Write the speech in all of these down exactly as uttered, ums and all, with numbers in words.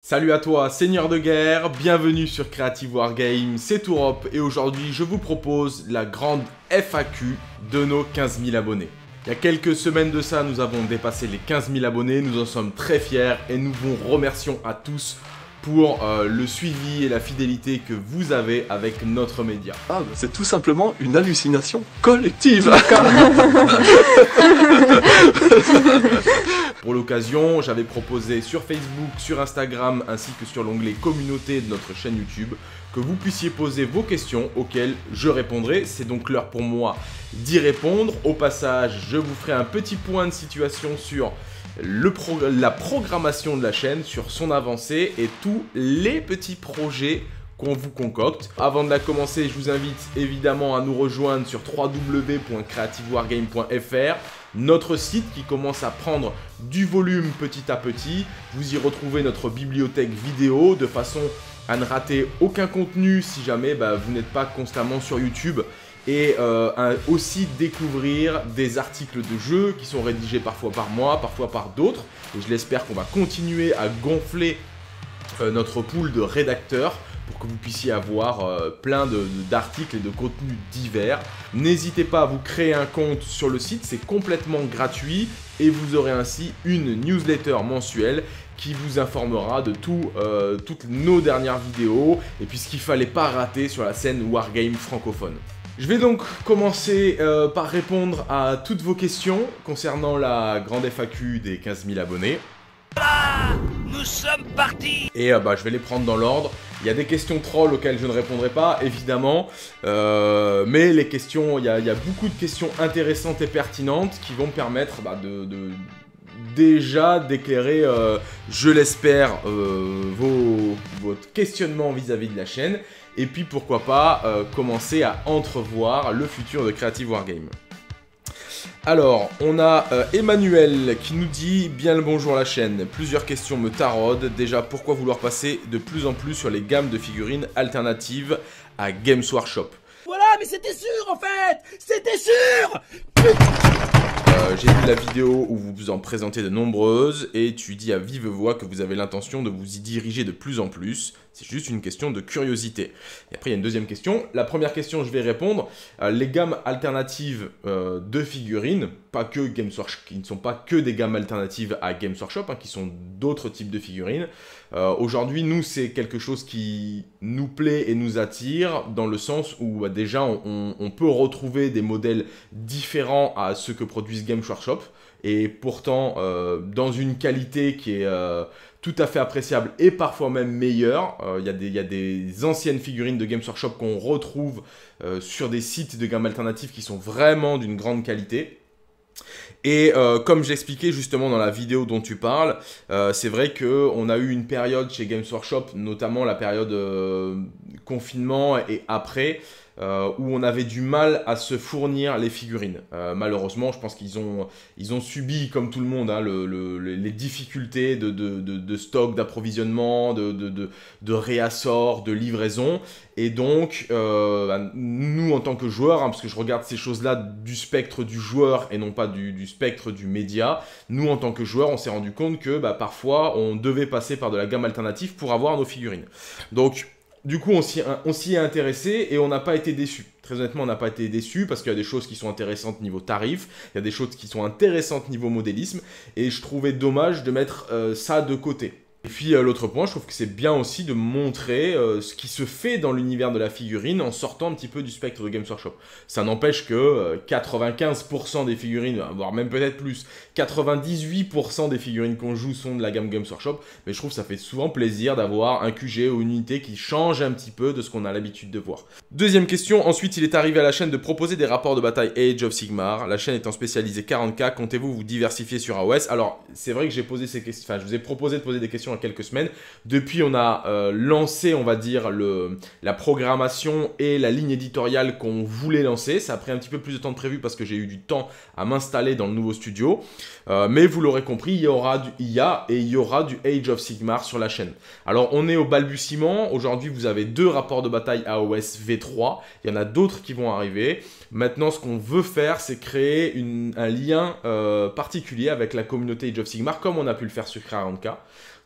Salut à toi, Seigneur de Guerre, bienvenue sur Creative Wargame, c'est Tourop et aujourd'hui je vous propose la grande F A Q de nos quinze mille abonnés. Il y a quelques semaines de ça, nous avons dépassé les quinze mille abonnés, nous en sommes très fiers et nous vous remercions à tous pour euh, le suivi et la fidélité que vous avez avec notre média. Ah, bah c'est tout simplement une hallucination collective. Pour l'occasion, j'avais proposé sur Facebook, sur Instagram ainsi que sur l'onglet communauté de notre chaîne YouTube que vous puissiez poser vos questions auxquelles je répondrai. C'est donc l'heure pour moi d'y répondre. Au passage, je vous ferai un petit point de situation sur le pro la programmation de la chaîne, sur son avancée et tous les petits projets qu'on vous concocte. Avant de la commencer, je vous invite évidemment à nous rejoindre sur w w w point creative wargame point f r, notre site qui commence à prendre du volume petit à petit. Vous y retrouvez notre bibliothèque vidéo de façon à ne rater aucun contenu si jamais bah, vous n'êtes pas constamment sur YouTube. Et euh, un, aussi découvrir des articles de jeux qui sont rédigés parfois par moi, parfois par d'autres. Et je l'espère qu'on va continuer à gonfler euh, notre pool de rédacteurs pour que vous puissiez avoir euh, plein d'articles et de contenus divers. N'hésitez pas à vous créer un compte sur le site, c'est complètement gratuit et vous aurez ainsi une newsletter mensuelle qui vous informera de tout, euh, toutes nos dernières vidéos et puis ce qu'il ne fallait pas rater sur la scène Wargame francophone. Je vais donc commencer euh, par répondre à toutes vos questions concernant la grande F A Q des quinze mille abonnés. Voilà, nous sommes partis. Et euh, bah, je vais les prendre dans l'ordre. Il y a des questions trolls auxquelles je ne répondrai pas, évidemment. Euh, mais les questions, il y, a, il y a beaucoup de questions intéressantes et pertinentes qui vont me permettre bah, de, de déjà d'éclairer, euh, je l'espère, euh, vos, votre questionnement vis-à-vis de la chaîne. Et puis pourquoi pas euh, commencer à entrevoir le futur de Creative Wargame. Alors, on a euh, Emmanuel qui nous dit « Bien le bonjour la chaîne, plusieurs questions me taraudent. Déjà, pourquoi vouloir passer de plus en plus sur les gammes de figurines alternatives à Games Workshop ?» Voilà, mais c'était sûr en fait. C'était sûr. Euh, J'ai vu la vidéo où vous vous en présentez de nombreuses et tu dis à vive voix que vous avez l'intention de vous y diriger de plus en plus. C'est juste une question de curiosité. Et après, il y a une deuxième question. La première question, je vais répondre. Euh, les gammes alternatives euh, de figurines, pas que Games Workshop, qui ne sont pas que des gammes alternatives à Games Workshop, hein, qui sont d'autres types de figurines. Euh, Aujourd'hui, nous, c'est quelque chose qui nous plaît et nous attire, dans le sens où bah, déjà, on, on, on peut retrouver des modèles différents à ceux que produisent Games Workshop, et pourtant, euh, dans une qualité qui est euh, tout à fait appréciable et parfois même meilleure. Il euh, y, y a des anciennes figurines de Games Workshop qu'on retrouve euh, sur des sites de gamme alternative qui sont vraiment d'une grande qualité. Et euh, comme j'expliquais justement dans la vidéo dont tu parles, euh, c'est vrai qu'on a eu une période chez Games Workshop, notamment la période euh, confinement et après, Euh, où on avait du mal à se fournir les figurines. Euh, malheureusement, je pense qu'ils ont, ils ont subi, comme tout le monde, hein, le, le, les difficultés de, de, de, de stock, d'approvisionnement, de, de, de, de réassort, de livraison. Et donc, euh, bah, nous, en tant que joueurs, hein, parce que je regarde ces choses-là du spectre du joueur et non pas du, du spectre du média, nous, en tant que joueurs, on s'est rendu compte que bah, parfois, on devait passer par de la gamme alternative pour avoir nos figurines. Donc, du coup, on s'y est intéressé et on n'a pas été déçus. Très honnêtement, on n'a pas été déçus parce qu'il y a des choses qui sont intéressantes niveau tarif, il y a des choses qui sont intéressantes niveau modélisme et je trouvais dommage de mettre euh, ça de côté. Et puis euh, l'autre point, je trouve que c'est bien aussi de montrer euh, ce qui se fait dans l'univers de la figurine en sortant un petit peu du spectre de Games Workshop. Ça n'empêche que euh, quatre-vingt-quinze pour cent des figurines, voire même peut-être plus, quatre-vingt-dix-huit pour cent des figurines qu'on joue sont de la gamme Games Workshop, mais je trouve que ça fait souvent plaisir d'avoir un Q G ou une unité qui change un petit peu de ce qu'on a l'habitude de voir. Deuxième question, ensuite il est arrivé à la chaîne de proposer des rapports de bataille Age of Sigmar. La chaîne étant spécialisée quarante K, comptez-vous vous diversifier sur A O S? Alors c'est vrai que j'ai posé ces questions, enfin je vous ai proposé de poser des questions à quelques semaines. Depuis, on a euh, lancé, on va dire, le, la programmation et la ligne éditoriale qu'on voulait lancer. Ça a pris un petit peu plus de temps que prévu parce que j'ai eu du temps à m'installer dans le nouveau studio. Euh, mais vous l'aurez compris, il y aura du I A et il y aura du Age of Sigmar sur la chaîne. Alors, on est au balbutiement. Aujourd'hui, vous avez deux rapports de bataille A O S V trois. Il y en a d'autres qui vont arriver. Maintenant, ce qu'on veut faire, c'est créer une, un lien euh, particulier avec la communauté Age of Sigmar, comme on a pu le faire sur quarante K.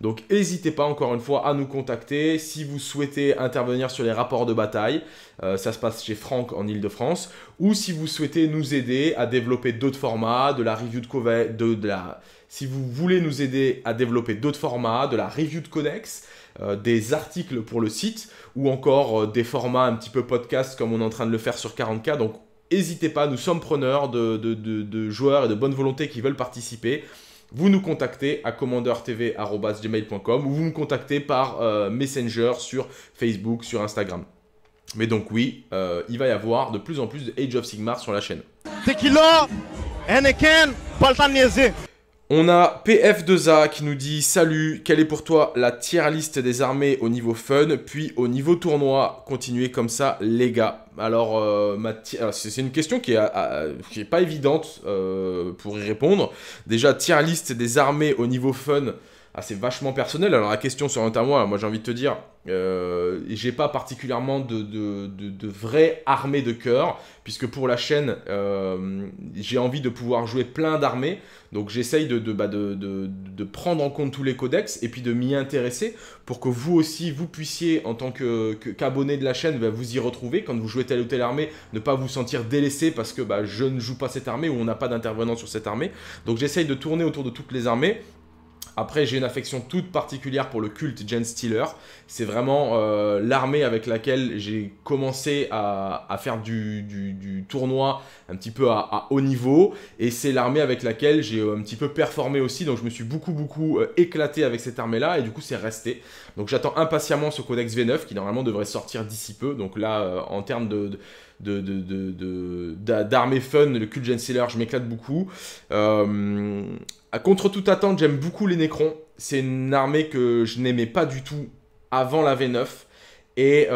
Donc n'hésitez pas encore une fois à nous contacter si vous souhaitez intervenir sur les rapports de bataille. Euh, ça se passe chez Franck en Ile-de-France. Ou si vous souhaitez nous aider à développer d'autres formats, de la review de codex, de, de la... si vous voulez nous aider à développer d'autres formats, de la review de codex, euh, des articles pour le site, ou encore euh, des formats un petit peu podcast comme on est en train de le faire sur quarante K. Donc n'hésitez pas, nous sommes preneurs de, de, de, de joueurs et de bonne volonté qui veulent participer. Vous nous contactez à commander t v arobase gmail point com ou vous me contactez par euh, Messenger sur Facebook, sur Instagram. Mais donc oui, euh, il va y avoir de plus en plus de Age of Sigmar sur la chaîne. Tequila, Heineken, pas le temps de niaiser. On a P F deux A qui nous dit « Salut, quelle est pour toi la tier list des armées au niveau fun, puis au niveau tournoi? Continuez comme ça, les gars. » Alors, euh, c'est une question qui est, euh, qui est pas évidente euh, pour y répondre. Déjà, tier list des armées au niveau fun, ah, c'est vachement personnel. Alors, la question sur un moi, moi j'ai envie de te dire, euh, j'ai pas particulièrement de, de, de, de vraies armées de cœur, puisque pour la chaîne, euh, j'ai envie de pouvoir jouer plein d'armées. Donc j'essaye de, de, bah de, de, de prendre en compte tous les codex et puis de m'y intéresser pour que vous aussi, vous puissiez, en tant que, que, qu'abonné de la chaîne, bah, vous y retrouver. Quand vous jouez telle ou telle armée, ne pas vous sentir délaissé parce que bah, je ne joue pas cette armée ou on n'a pas d'intervenant sur cette armée. Donc j'essaye de tourner autour de toutes les armées. Après, j'ai une affection toute particulière pour le culte Genestealer. C'est vraiment euh, l'armée avec laquelle j'ai commencé à, à faire du, du, du tournoi un petit peu à, à haut niveau. Et c'est l'armée avec laquelle j'ai un petit peu performé aussi. Donc, je me suis beaucoup, beaucoup euh, éclaté avec cette armée-là. Et du coup, c'est resté. Donc, j'attends impatiemment ce codex V neuf qui, normalement, devrait sortir d'ici peu. Donc là, euh, en termes de... de de, de, de, de, d'armée fun, le cult Genestealer, je m'éclate beaucoup. Euh, contre toute attente, j'aime beaucoup les Necrons. C'est une armée que je n'aimais pas du tout avant la V neuf. Et,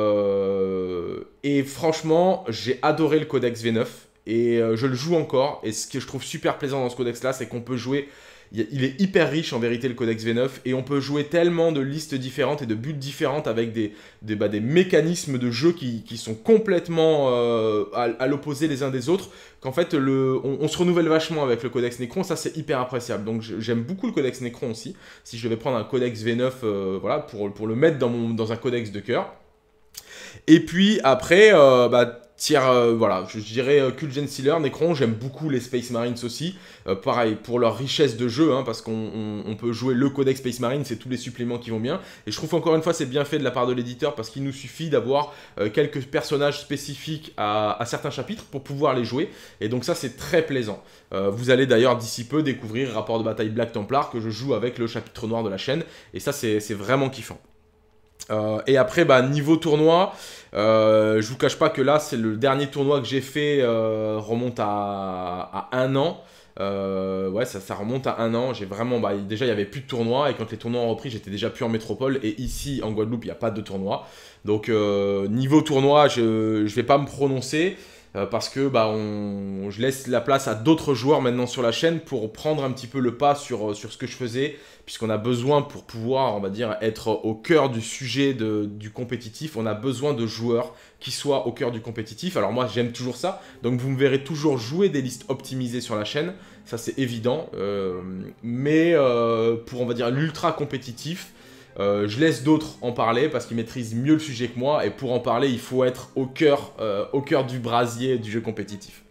euh, et franchement, j'ai adoré le codex V neuf. Et euh, je le joue encore. Et ce que je trouve super plaisant dans ce codex-là, c'est qu'on peut jouer... Il est hyper riche en vérité le codex V neuf et on peut jouer tellement de listes différentes et de buts différentes avec des, des, bah, des mécanismes de jeu qui, qui sont complètement euh, à, à l'opposé les uns des autres qu'en fait le, on, on se renouvelle vachement avec le codex Necron, ça c'est hyper appréciable. Donc j'aime beaucoup le codex Necron aussi, si je vais prendre un codex V neuf euh, voilà, pour, pour le mettre dans, mon, dans un codex de cœur. Et puis après, euh, bah, tiers, euh, voilà, je dirais euh, Cult Genestealer, Necron, j'aime beaucoup les Space Marines aussi. Euh, pareil, pour leur richesse de jeu, hein, parce qu'on on, on peut jouer le codex Space Marine, c'est tous les suppléments qui vont bien. Et je trouve encore une fois c'est bien fait de la part de l'éditeur, parce qu'il nous suffit d'avoir euh, quelques personnages spécifiques à, à certains chapitres pour pouvoir les jouer. Et donc ça c'est très plaisant. Euh, vous allez d'ailleurs d'ici peu découvrir Rapport de bataille Black Templar que je joue avec le chapitre noir de la chaîne. Et ça c'est vraiment kiffant. Euh, et après, bah, niveau tournoi, euh, je vous cache pas que là, c'est le dernier tournoi que j'ai fait, euh, remonte à, à un an. Euh, ouais, ça, ça remonte à un an. J'ai vraiment, bah, déjà, il n'y avait plus de tournoi. Et quand les tournois ont repris, j'étais déjà plus en métropole. Et ici, en Guadeloupe, il n'y a pas de tournoi. Donc, euh, niveau tournoi, je ne vais pas me prononcer. Euh, parce que bah, on, je laisse la place à d'autres joueurs maintenant sur la chaîne pour prendre un petit peu le pas sur, sur ce que je faisais, puisqu'on a besoin pour pouvoir, on va dire, être au cœur du sujet de, du compétitif, on a besoin de joueurs qui soient au cœur du compétitif. Alors moi j'aime toujours ça, donc vous me verrez toujours jouer des listes optimisées sur la chaîne, ça c'est évident, euh, mais euh, pour, on va dire, l'ultra compétitif, Euh, je laisse d'autres en parler parce qu'ils maîtrisent mieux le sujet que moi, et pour en parler il faut être au cœur, euh, au cœur du brasier du jeu compétitif.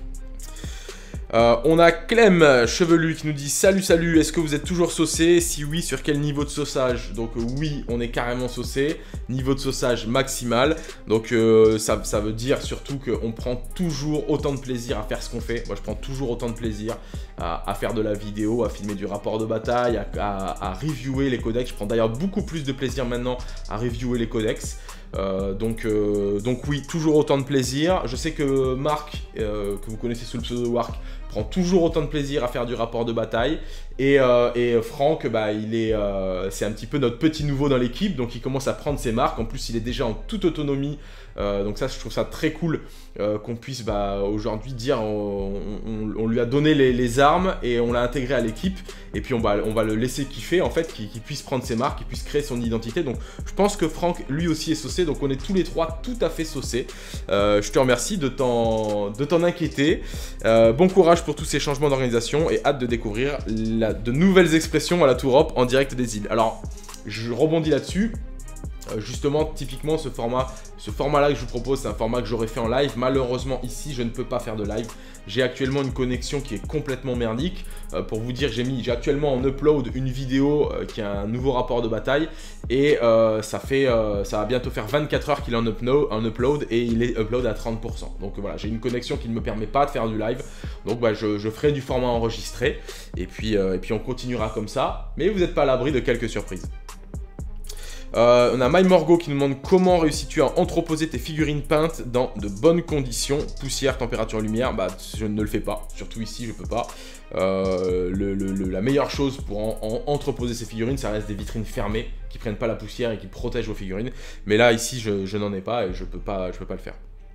Euh, on a Clem Chevelu qui nous dit salut salut, est-ce que vous êtes toujours saucé? Si oui, sur quel niveau de sauçage? Donc euh, oui, on est carrément saucé, niveau de sauçage maximal. Donc euh, ça, ça veut dire surtout qu'on prend toujours autant de plaisir à faire ce qu'on fait. Moi je prends toujours autant de plaisir à, à faire de la vidéo, à filmer du rapport de bataille, à, à, à reviewer les codex. Je prends d'ailleurs beaucoup plus de plaisir maintenant à reviewer les codex. Euh, donc, euh, donc oui, toujours autant de plaisir. Je sais que Marc, euh, que vous connaissez sous le pseudo Wark, prend toujours autant de plaisir à faire du rapport de bataille. Et, euh, et Franck, bah, il est, euh, c'est un petit peu notre petit nouveau dans l'équipe, donc il commence à prendre ses marques. En plus, il est déjà en toute autonomie. Euh, donc ça, je trouve ça très cool euh, qu'on puisse bah, aujourd'hui dire on, on, on lui a donné les, les armes et on l'a intégré à l'équipe. Et puis on va, on va le laisser kiffer en fait, qu'il qu'il puisse prendre ses marques, qu'il puisse créer son identité. Donc je pense que Franck lui aussi est saucé, donc on est tous les trois tout à fait saucés. Euh, je te remercie de t'en inquiéter. Euh, bon courage courage pour tous ces changements d'organisation et hâte de découvrir la, de nouvelles expressions à la Tour Hop en direct des îles. Alors, je rebondis là-dessus. Euh, justement, typiquement, ce format, ce format-là que je vous propose, c'est un format que j'aurais fait en live. Malheureusement, ici, je ne peux pas faire de live. J'ai actuellement une connexion qui est complètement merdique. Euh, pour vous dire, j'ai mis, j'ai actuellement en upload une vidéo euh, qui a un nouveau rapport de bataille. Et euh, ça, fait, euh, ça va bientôt faire vingt-quatre heures qu'il est en, upload, en upload et il est upload à trente pour cent. Donc voilà, j'ai une connexion qui ne me permet pas de faire du live. Donc bah, je, je ferai du format enregistré. Et puis, euh, et puis on continuera comme ça. Mais vous n'êtes pas à l'abri de quelques surprises. Euh, on a MyMorgo qui nous demande comment réussis-tu à entreposer tes figurines peintes dans de bonnes conditions, poussière, température, lumière. Bah, je ne le fais pas, surtout ici, je peux pas. Euh, le, le, le, la meilleure chose pour en, en entreposer ces figurines, ça reste des vitrines fermées qui prennent pas la poussière et qui protègent vos figurines. Mais là, ici, je, je n'en ai pas et je peux pas, je peux pas le faire.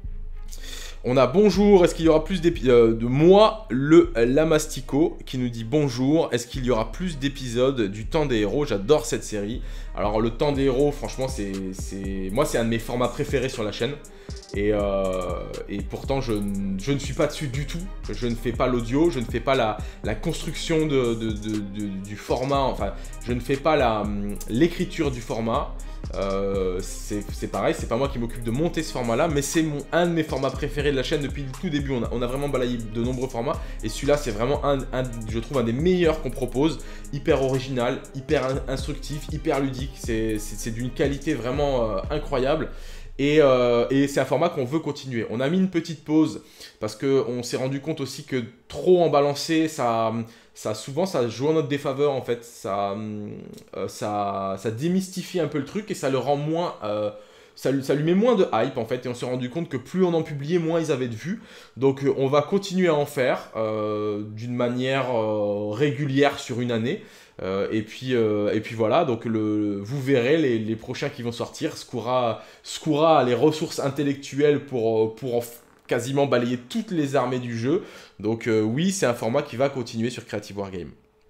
On a bonjour, est-ce qu'il y aura plus d'épisodes euh, de moi, le Lamastico, qui nous dit bonjour, est-ce qu'il y aura plus d'épisodes du Temps des Héros? J'adore cette série. Alors le Temps des Héros, franchement, c'est, c'est... moi c'est un de mes formats préférés sur la chaîne. Et, euh, et pourtant, je, je ne suis pas dessus du tout. Je ne fais pas l'audio, je ne fais pas la, la construction de, de, de, de, du format, enfin, je ne fais pas la, l'écriture du format. Euh, c'est pareil, c'est pas moi qui m'occupe de monter ce format là, mais c'est un de mes formats préférés de la chaîne depuis le tout début. On a, on a vraiment balayé de nombreux formats et celui-là c'est vraiment un, un, je trouve un des meilleurs qu'on propose, hyper original, hyper instructif, hyper ludique, c'est d'une qualité vraiment euh, incroyable. Et, euh, et c'est un format qu'on veut continuer. On a mis une petite pause parce qu'on s'est rendu compte aussi que trop en balancer, ça, ça souvent ça joue en notre défaveur en fait. Ça, euh, ça, ça démystifie un peu le truc et ça le rend moins... Euh, ça, ça lui met moins de hype en fait. Et on s'est rendu compte que plus on en publiait, moins ils avaient de vues. Donc euh, on va continuer à en faire euh, d'une manière euh, régulière sur une année. Euh, et, puis, euh, et puis voilà, donc le, vous verrez les, les prochains qui vont sortir. Skoura, Skoura a les ressources intellectuelles pour, pour en quasiment balayer toutes les armées du jeu. Donc euh, oui, c'est un format qui va continuer sur Creative Wargame.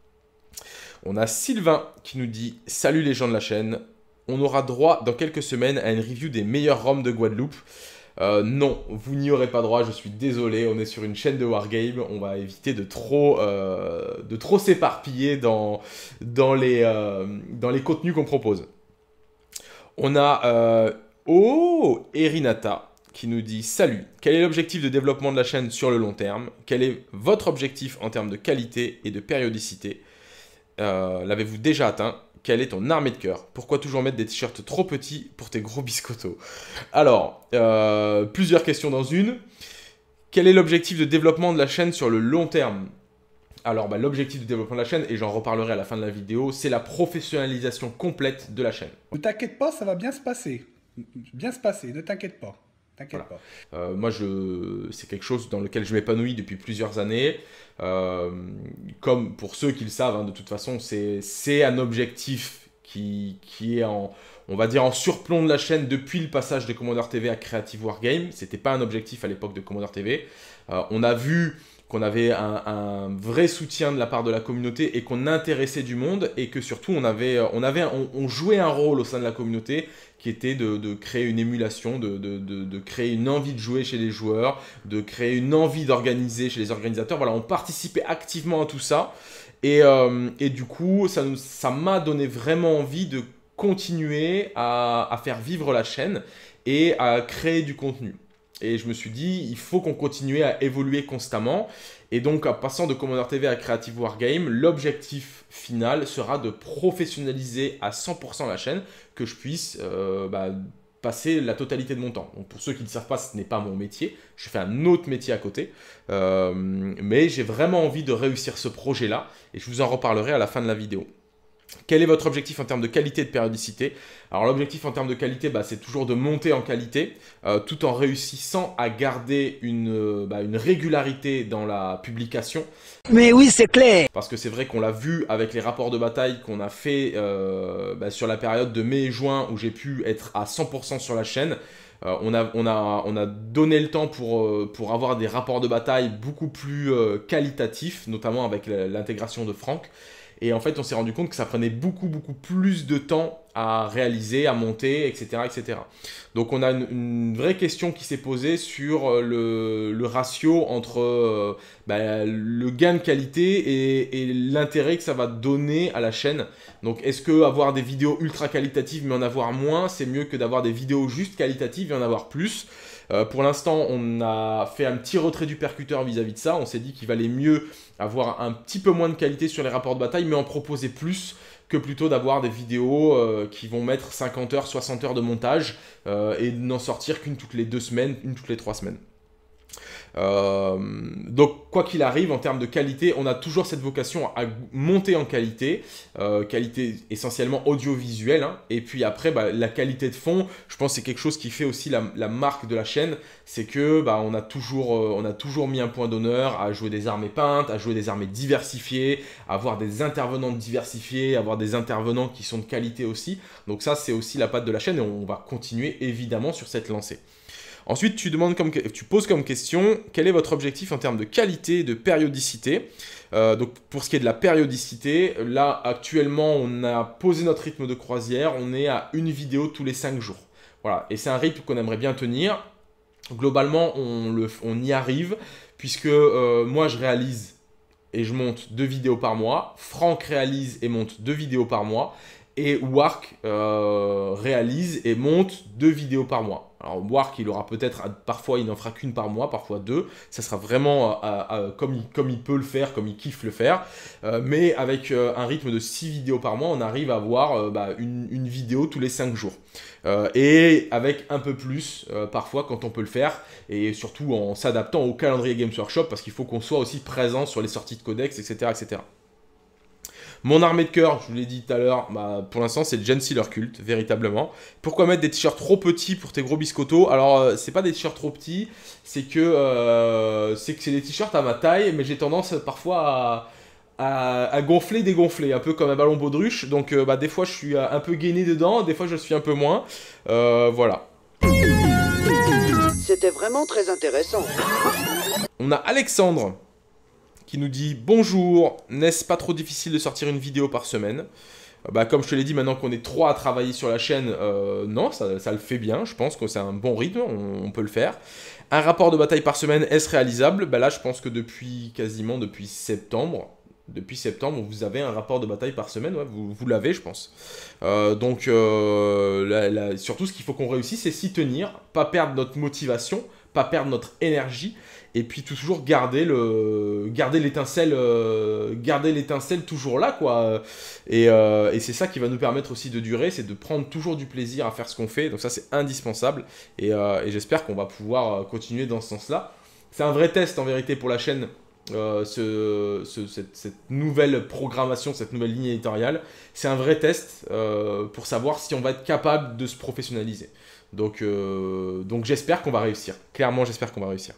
On a Sylvain qui nous dit « Salut les gens de la chaîne, on aura droit dans quelques semaines à une review des meilleurs ROM de Guadeloupe. » Euh, non, vous n'y aurez pas droit, je suis désolé, on est sur une chaîne de Wargame, on va éviter de trop, euh, de trop s'éparpiller dans, dans, les, euh, dans les contenus qu'on propose. On a euh, oh, Erinata qui nous dit « Salut, quel est l'objectif de développement de la chaîne sur le long terme? Quel est votre objectif en termes de qualité et de périodicité? euh, L'avez-vous déjà atteint? Quelle est ton armée de cœur? Pourquoi toujours mettre des t-shirts trop petits pour tes gros biscottos? » Alors, euh, plusieurs questions dans une. Quel est l'objectif de développement de la chaîne sur le long terme? Alors, bah, l'objectif de développement de la chaîne, et j'en reparlerai à la fin de la vidéo, c'est la professionnalisation complète de la chaîne. Ne t'inquiète pas, ça va bien se passer. Bien se passer, ne t'inquiète pas. T'inquiète Voilà. pas. Euh, moi, je... c'est quelque chose dans lequel je m'épanouis depuis plusieurs années. Euh, comme pour ceux qui le savent, hein, de toute façon, c'est un objectif qui, qui est en, on va dire, en surplomb de la chaîne depuis le passage de Commander T V à Creative Wargame. C'était pas un objectif à l'époque de Commander T V. Euh, on a vu qu'on avait un, un vrai soutien de la part de la communauté et qu'on intéressait du monde et que surtout on avait, on avait, on, on jouait un rôle au sein de la communauté qui était de, de créer une émulation, de, de, de, de créer une envie de jouer chez les joueurs, de créer une envie d'organiser chez les organisateurs. Voilà, on participait activement à tout ça et, euh, et du coup ça nous, ça m'a donné vraiment envie de continuer à, à faire vivre la chaîne et à créer du contenu. Et je me suis dit, il faut qu'on continue à évoluer constamment. Et donc, en passant de Commander T V à Creative Wargame, l'objectif final sera de professionnaliser à cent pour cent la chaîne, que je puisse euh, bah, passer la totalité de mon temps. Donc, pour ceux qui ne savent pas, ce n'est pas mon métier. Je fais un autre métier à côté. Euh, mais j'ai vraiment envie de réussir ce projet-là. Et je vous en reparlerai à la fin de la vidéo. Quel est votre objectif en termes de qualité et de périodicité? Alors l'objectif en termes de qualité, bah, c'est toujours de monter en qualité, euh, tout en réussissant à garder une, euh, bah, une régularité dans la publication. Mais oui, c'est clair. Parce que c'est vrai qu'on l'a vu avec les rapports de bataille qu'on a fait euh, bah, sur la période de mai et juin où j'ai pu être à cent pour cent sur la chaîne. Euh, on, a, on, a, on a donné le temps pour, euh, pour avoir des rapports de bataille beaucoup plus euh, qualitatifs, notamment avec l'intégration de Franck. Et en fait, on s'est rendu compte que ça prenait beaucoup, beaucoup plus de temps à réaliser, à monter, et cetera, et cetera. Donc on a une, une vraie question qui s'est posée sur le, le ratio entre euh, bah, le gain de qualité et, et l'intérêt que ça va donner à la chaîne. Donc est-ce que avoir des vidéos ultra qualitatives mais en avoir moins, c'est mieux que d'avoir des vidéos juste qualitatives et en avoir plus? Euh, pour l'instant, on a fait un petit retrait du percuteur vis-à-vis de ça. On s'est dit qu'il valait mieux avoir un petit peu moins de qualité sur les rapports de bataille, mais en proposer plus que plutôt d'avoir des vidéos euh, qui vont mettre cinquante heures, soixante heures de montage euh, et n'en sortir qu'une toutes les deux semaines, une toutes les trois semaines. Euh, donc quoi qu'il arrive en termes de qualité, on a toujours cette vocation à monter en qualité, euh, qualité essentiellement audiovisuelle, hein, et puis après bah, la qualité de fond, je pense que c'est quelque chose qui fait aussi la, la marque de la chaîne, c'est que bah, on a toujours, euh, on a toujours mis un point d'honneur à jouer des armées peintes, à jouer des armées diversifiées, à avoir des intervenants diversifiés, à avoir des intervenants qui sont de qualité aussi, donc ça c'est aussi la patte de la chaîne et on va continuer évidemment sur cette lancée. Ensuite, tu, demandes comme, tu poses comme question, quel est votre objectif en termes de qualité et de périodicité? euh, Donc, pour ce qui est de la périodicité, là, actuellement, on a posé notre rythme de croisière, on est à une vidéo tous les cinq jours. Voilà, et c'est un rythme qu'on aimerait bien tenir. Globalement, on, le, on y arrive, puisque euh, moi, je réalise et je monte deux vidéos par mois. Franck réalise et monte deux vidéos par mois. Et Wark euh, réalise et monte deux vidéos par mois. Alors Wark, il aura peut-être, parfois il n'en fera qu'une par mois, parfois deux. Ça sera vraiment euh, euh, comme, il, comme il peut le faire, comme il kiffe le faire. Euh, mais avec euh, un rythme de six vidéos par mois, on arrive à avoir euh, bah, une, une vidéo tous les cinq jours. Euh, et avec un peu plus euh, parfois quand on peut le faire. Et surtout en s'adaptant au calendrier Games Workshop parce qu'il faut qu'on soit aussi présent sur les sorties de codex, et cetera, et cetera. Mon armée de cœur, je vous l'ai dit tout à l'heure, bah, pour l'instant c'est Gensealer Cult, véritablement. Pourquoi mettre des t-shirts trop petits pour tes gros biscottos? Alors, euh, c'est pas des t-shirts trop petits, c'est que euh, c'est que c'est des t-shirts à ma taille, mais j'ai tendance parfois à, à, à gonfler, dégonfler, un peu comme un ballon baudruche. Donc, euh, bah, des fois je suis un peu gainé dedans, des fois je suis un peu moins. Euh, voilà. C'était vraiment très intéressant. On a Alexandre qui nous dit « Bonjour, n'est-ce pas trop difficile de sortir une vidéo par semaine ?» Bah, comme je te l'ai dit, maintenant qu'on est trois à travailler sur la chaîne, euh, non, ça, ça le fait bien, je pense que c'est un bon rythme, on, on peut le faire. Un rapport de bataille par semaine, est-ce réalisable? Bah là, je pense que depuis quasiment depuis septembre, depuis septembre, vous avez un rapport de bataille par semaine, ouais, vous, vous l'avez, je pense. Euh, donc, euh, la, la, surtout, ce qu'il faut qu'on réussisse, c'est s'y tenir, pas perdre notre motivation, pas perdre notre énergie, et puis toujours garder le, garder l'étincelle, euh, garder l'étincelle toujours là, quoi. Et, euh, et c'est ça qui va nous permettre aussi de durer, c'est de prendre toujours du plaisir à faire ce qu'on fait. Donc ça, c'est indispensable. Et, euh, et j'espère qu'on va pouvoir continuer dans ce sens-là. C'est un vrai test en vérité pour la chaîne. Euh, ce, ce, cette, cette nouvelle programmation, cette nouvelle ligne éditoriale, c'est un vrai test euh, pour savoir si on va être capable de se professionnaliser. Donc, euh, donc j'espère qu'on va réussir. Clairement, j'espère qu'on va réussir.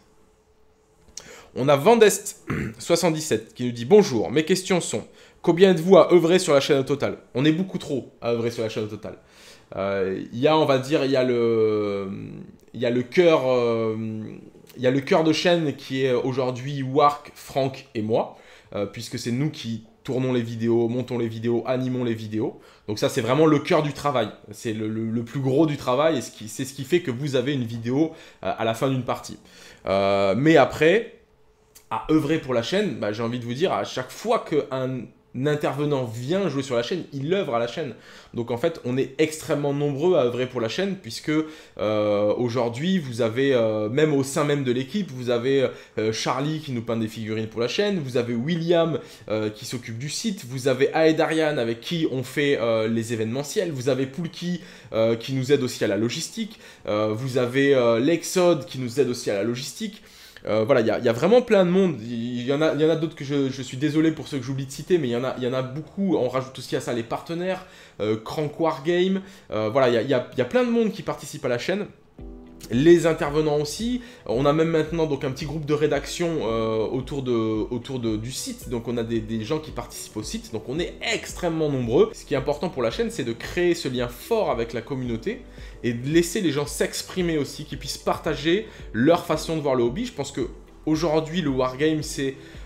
On a Vandest soixante-dix-sept qui nous dit « Bonjour, mes questions sont combien êtes-vous à œuvrer sur la chaîne au total ?» On est beaucoup trop à œuvrer sur la chaîne au total. Euh, il y a, on va dire, il y a le, il y a le cœur, euh, il y a le cœur de chaîne qui est aujourd'hui Wark, Franck et moi, euh, puisque c'est nous qui tournons les vidéos, montons les vidéos, animons les vidéos. Donc ça, c'est vraiment le cœur du travail. C'est le, le, le plus gros du travail et c'est ce, ce qui fait que vous avez une vidéo euh, à la fin d'une partie. Euh, mais après, à œuvrer pour la chaîne, bah, j'ai envie de vous dire, à chaque fois qu'un intervenant vient jouer sur la chaîne, il œuvre à la chaîne. Donc en fait, on est extrêmement nombreux à œuvrer pour la chaîne, puisque euh, aujourd'hui, vous avez, euh, même au sein même de l'équipe, vous avez euh, Charlie qui nous peint des figurines pour la chaîne, vous avez William euh, qui s'occupe du site, vous avez Aedarian avec qui on fait euh, les événementiels, vous avez Poulki euh, qui nous aide aussi à la logistique, euh, vous avez euh, Lexode qui nous aide aussi à la logistique. Euh, voilà, il y, y a vraiment plein de monde. Il y en a, y en a d'autres que je, je suis désolé pour ceux que j'oublie de citer, mais il y en a, y en a beaucoup. On rajoute aussi à ça les partenaires, euh, Crank Wargame. Euh, voilà, il y a, y, a, y a plein de monde qui participe à la chaîne. Les intervenants aussi. On a même maintenant donc un petit groupe de rédaction euh, autour, de, autour de, du site. Donc on a des, des gens qui participent au site. Donc on est extrêmement nombreux. Ce qui est important pour la chaîne, c'est de créer ce lien fort avec la communauté et de laisser les gens s'exprimer aussi, qu'ils puissent partager leur façon de voir le hobby. Je pense que aujourd'hui le Wargame, c'est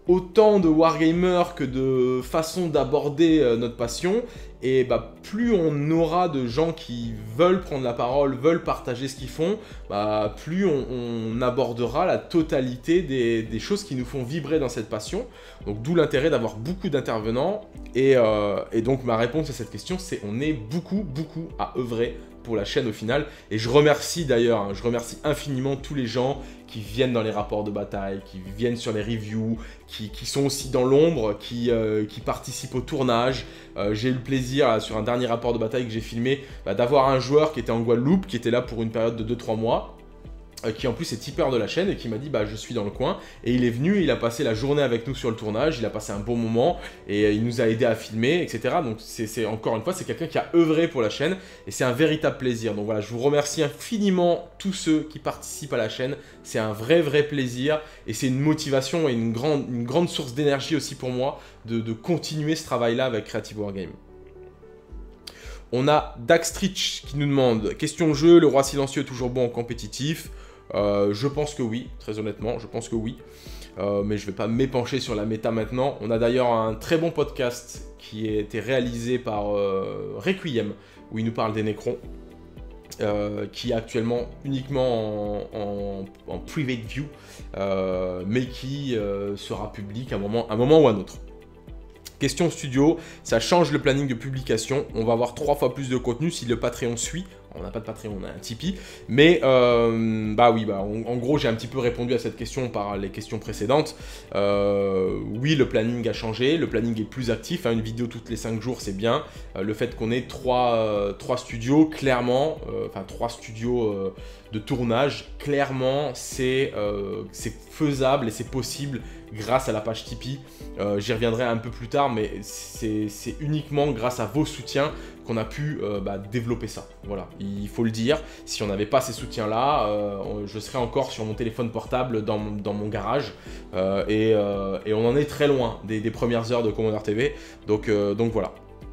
autant de wargamers que de façons d'aborder euh, notre passion, et bah, plus on aura de gens qui veulent prendre la parole, veulent partager ce qu'ils font, bah, plus on, on abordera la totalité des, des choses qui nous font vibrer dans cette passion. Donc d'où l'intérêt d'avoir beaucoup d'intervenants, et, euh, et donc ma réponse à cette question, c'est on est beaucoup, beaucoup à œuvrer pour la chaîne au final, et je remercie d'ailleurs, hein, je remercie infiniment tous les gens qui viennent dans les rapports de bataille, qui viennent sur les reviews, qui, qui sont aussi dans l'ombre, qui, euh, qui participent au tournage. Euh, j'ai eu le plaisir, là, sur un dernier rapport de bataille que j'ai filmé, bah, d'avoir un joueur qui était en Guadeloupe, qui était là pour une période de deux trois mois, euh, qui en plus est tipeur de la chaîne et qui m'a dit bah je suis dans le coin, et il est venu, il a passé la journée avec nous sur le tournage, il a passé un bon moment et il nous a aidé à filmer, et cetera. Donc c'est encore une fois, c'est quelqu'un qui a œuvré pour la chaîne et c'est un véritable plaisir. Donc voilà, je vous remercie infiniment tous ceux qui participent à la chaîne, c'est un vrai vrai plaisir et c'est une motivation et une grande, une grande source d'énergie aussi pour moi de, de continuer ce travail là avec Creative Wargame. On a Daxtrich qui nous demande, question jeu, le roi silencieux est toujours bon en compétitif? Euh, je pense que oui, très honnêtement, je pense que oui. Euh, mais je ne vais pas m'épancher sur la méta maintenant. On a d'ailleurs un très bon podcast qui a été réalisé par euh, Requiem, où il nous parle des Necrons, euh, qui est actuellement uniquement en, en, en private view, euh, mais qui euh, sera public à un moment, un moment ou un autre. Question studio, ça change le planning de publication. On va avoir trois fois plus de contenu si le Patreon suit. On n'a pas de Patreon, on a un Tipeee. Mais, euh, bah oui, bah, en, en gros, j'ai un petit peu répondu à cette question par les questions précédentes. Euh, oui, le planning a changé, le planning est plus actif. Hein, une vidéo toutes les cinq jours, c'est bien. Euh, le fait qu'on ait trois, euh, trois studios, clairement, euh, enfin trois studios euh, de tournage, clairement, c'est euh, faisable et c'est possible grâce à la page Tipeee. Euh, J'y reviendrai un peu plus tard, mais c'est uniquement grâce à vos soutiens qu'on a pu euh, bah, développer ça. Voilà, il faut le dire. Si on n'avait pas ces soutiens-là, euh, je serais encore sur mon téléphone portable dans mon, dans mon garage. Euh, et, euh, et on en est très loin des, des premières heures de Commander T V. Donc, euh, donc voilà.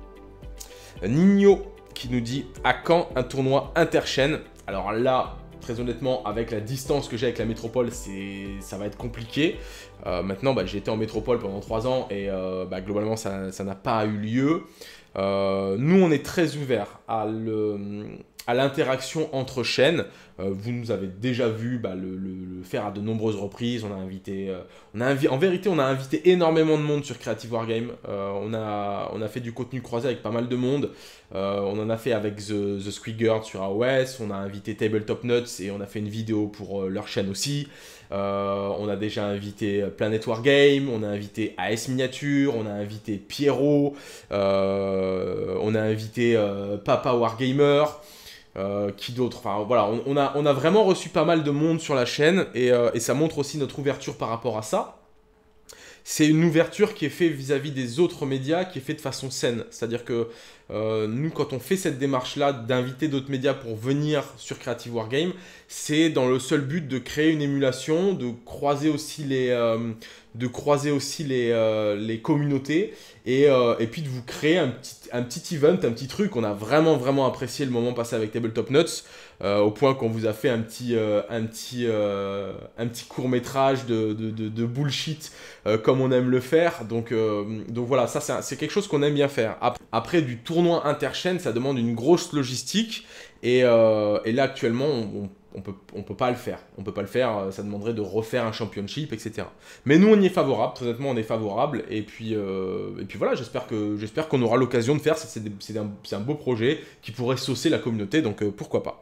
Nino qui nous dit « À quand un tournoi interchaîne ?» Alors là, très honnêtement, avec la distance que j'ai avec la métropole, ça va être compliqué. Euh, maintenant, bah, j'ai été en métropole pendant trois ans et euh, bah, globalement, ça n'a pas eu lieu. Euh, nous, on est très ouverts à l'interaction entre chaînes. Euh, vous nous avez déjà vu bah, le, le, le faire à de nombreuses reprises. On a invité, euh, on a invi en vérité, on a invité énormément de monde sur Creative Wargame. Euh, on, a, on a fait du contenu croisé avec pas mal de monde. Euh, on en a fait avec The, The Squidguard sur A O S. On a invité Tabletop Nuts et on a fait une vidéo pour euh, leur chaîne aussi. Euh, on a déjà invité Planet Wargame, on a invité A S Miniature, on a invité Pierrot, euh, on a invité euh, Papa Wargamer. Euh, qui d'autre? Enfin voilà, on, on, a, on a vraiment reçu pas mal de monde sur la chaîne et, euh, et ça montre aussi notre ouverture par rapport à ça. C'est une ouverture qui est faite vis-à-vis des autres médias, qui est faite de façon saine. C'est-à-dire que euh, nous, quand on fait cette démarche-là d'inviter d'autres médias pour venir sur Creative Wargame, c'est dans le seul but de créer une émulation, de croiser aussi les, euh, de croiser aussi les, euh, les communautés et, euh, et puis de vous créer un petit, un petit event, un petit truc. On a vraiment, vraiment apprécié le moment passé avec Tabletop Nuts. Euh, au point qu'on vous a fait un petit, euh, un petit, euh, un petit court-métrage de, de, de, de bullshit euh, comme on aime le faire. Donc, euh, donc voilà, ça c'est quelque chose qu'on aime bien faire. Après, du tournoi interchaîne, ça demande une grosse logistique. Et, euh, et là, actuellement, on, on peut, on peut pas le faire. On peut pas le faire, ça demanderait de refaire un championship, et cetera. Mais nous, on y est favorable, très honnêtement, on est favorable. Et puis, euh, et puis voilà, j'espère que, j'espère qu'on aura l'occasion de faire. C'est un, un beau projet qui pourrait saucer la communauté, donc euh, pourquoi pas.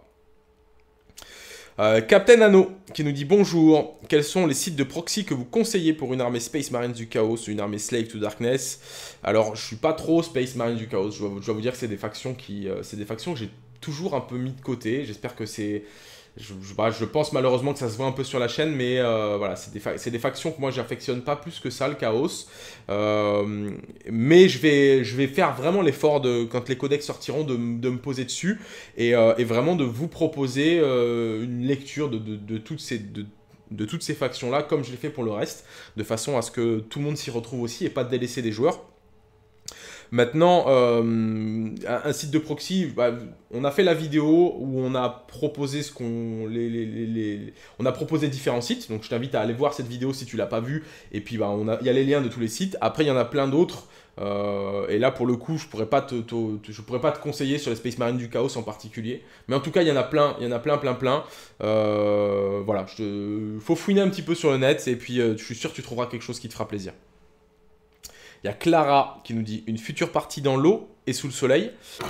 Euh, Captain Anno qui nous dit bonjour, quels sont les sites de proxy que vous conseillez pour une armée Space Marines du Chaos ou une armée Slave to Darkness? Alors je suis pas trop Space Marines du Chaos, je dois, je dois vous dire que c'est des factions qui, euh, c'est des factions que j'ai toujours un peu mis de côté. J'espère que c'est... Je, je, bah, je pense malheureusement que ça se voit un peu sur la chaîne, mais euh, voilà, c'est des, des factions que moi j'affectionne pas plus que ça, le Chaos. Euh, mais je vais, je vais faire vraiment l'effort, de quand les codex sortiront, de, de me poser dessus et, euh, et vraiment de vous proposer euh, une lecture de, de, de toutes ces... De, de toutes ces factions-là, comme je l'ai fait pour le reste, de façon à ce que tout le monde s'y retrouve aussi et pas de délaisser des joueurs. Maintenant, euh, un, un site de proxy, bah, on a fait la vidéo où on a proposé ce qu'on, les, les, les, les, on a proposé différents sites. Donc je t'invite à aller voir cette vidéo si tu l'as pas vue. Et puis bah, on a, il y a les liens de tous les sites. Après il y en a plein d'autres. Euh, et là pour le coup je pourrais pas te, te, te, je pourrais pas te conseiller sur les Space Marines du Chaos en particulier, mais en tout cas il y en a plein, il y en a plein plein plein. Euh, voilà, je te, faut fouiner un petit peu sur le net et puis euh, je suis sûr que tu trouveras quelque chose qui te fera plaisir. Il y a Clara qui nous dit une future partie dans l'eau et sous le soleil.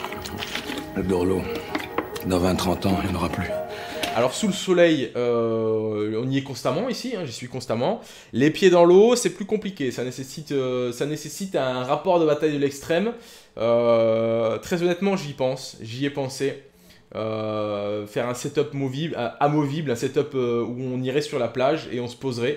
Dans l'eau, dans vingt trente ans il n'y en aura plus. Alors sous le soleil, euh, on y est constamment ici, hein, j'y suis constamment. Les pieds dans l'eau, c'est plus compliqué, ça nécessite, euh, ça nécessite un rapport de bataille de l'extrême. Euh, très honnêtement, j'y pense, j'y ai pensé. Euh, faire un setup movible, amovible, un setup euh, où on irait sur la plage et on se poserait.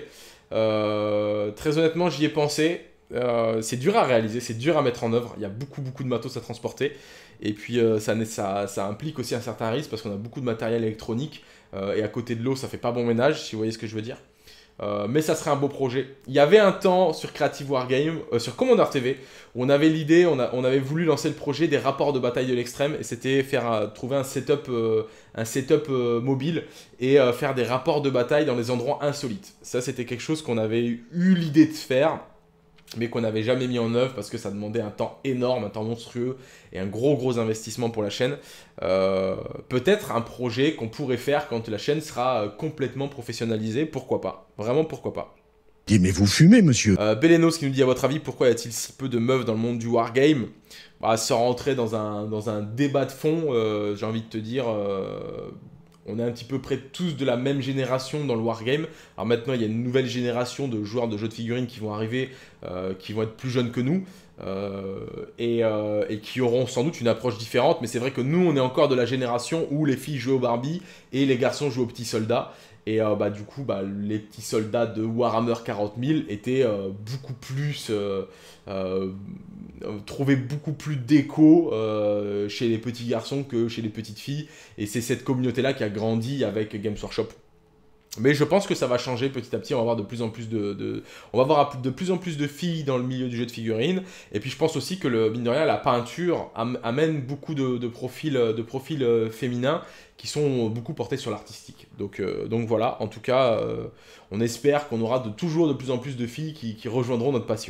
Euh, très honnêtement, j'y ai pensé. Euh, c'est dur à réaliser, c'est dur à mettre en œuvre. Il y a beaucoup beaucoup de matos à transporter. Et puis euh, ça, ça, ça implique aussi un certain risque parce qu'on a beaucoup de matériel électronique euh, et à côté de l'eau ça fait pas bon ménage, si vous voyez ce que je veux dire. Euh, mais ça serait un beau projet. Il y avait un temps sur Creative Wargame, euh, sur Commander T V, où on avait l'idée, on, on avait voulu lancer le projet des rapports de bataille de l'extrême et c'était faire euh, trouver un setup, euh, un setup euh, mobile et euh, faire des rapports de bataille dans des endroits insolites. Ça c'était quelque chose qu'on avait eu l'idée de faire, mais qu'on n'avait jamais mis en œuvre parce que ça demandait un temps énorme, un temps monstrueux et un gros gros investissement pour la chaîne. Euh, Peut-être un projet qu'on pourrait faire quand la chaîne sera complètement professionnalisée, pourquoi pas, vraiment pourquoi pas. Mais vous fumez, monsieur. euh, Belenos qui nous dit, à votre avis, pourquoi y a-t-il si peu de meufs dans le monde du wargame? Bah, sans rentrer dans un, dans un débat de fond, euh, j'ai envie de te dire... Euh, on est un petit peu près tous de la même génération dans le wargame. Alors maintenant, il y a une nouvelle génération de joueurs de jeux de figurines qui vont arriver, euh, qui vont être plus jeunes que nous, euh, et, euh, et qui auront sans doute une approche différente. Mais c'est vrai que nous, on est encore de la génération où les filles jouaient au Barbie et les garçons jouaient aux petits soldats. Et euh, bah, du coup, bah, les petits soldats de Warhammer quarante mille étaient euh, beaucoup plus... Euh, euh, trouvaient beaucoup plus d'écho euh, chez les petits garçons que chez les petites filles. Et c'est cette communauté-là qui a grandi avec Games Workshop. Mais je pense que ça va changer petit à petit, on va avoir de plus en plus de, de, on va avoir de plus en plus de filles dans le milieu du jeu de figurines. Et puis je pense aussi que le, mine de rien, la peinture am amène beaucoup de, de profils, de profils euh, féminins qui sont beaucoup portés sur l'artistique. Donc, euh, donc voilà, en tout cas, euh, on espère qu'on aura de, toujours de plus en plus de filles qui, qui rejoindront notre passion.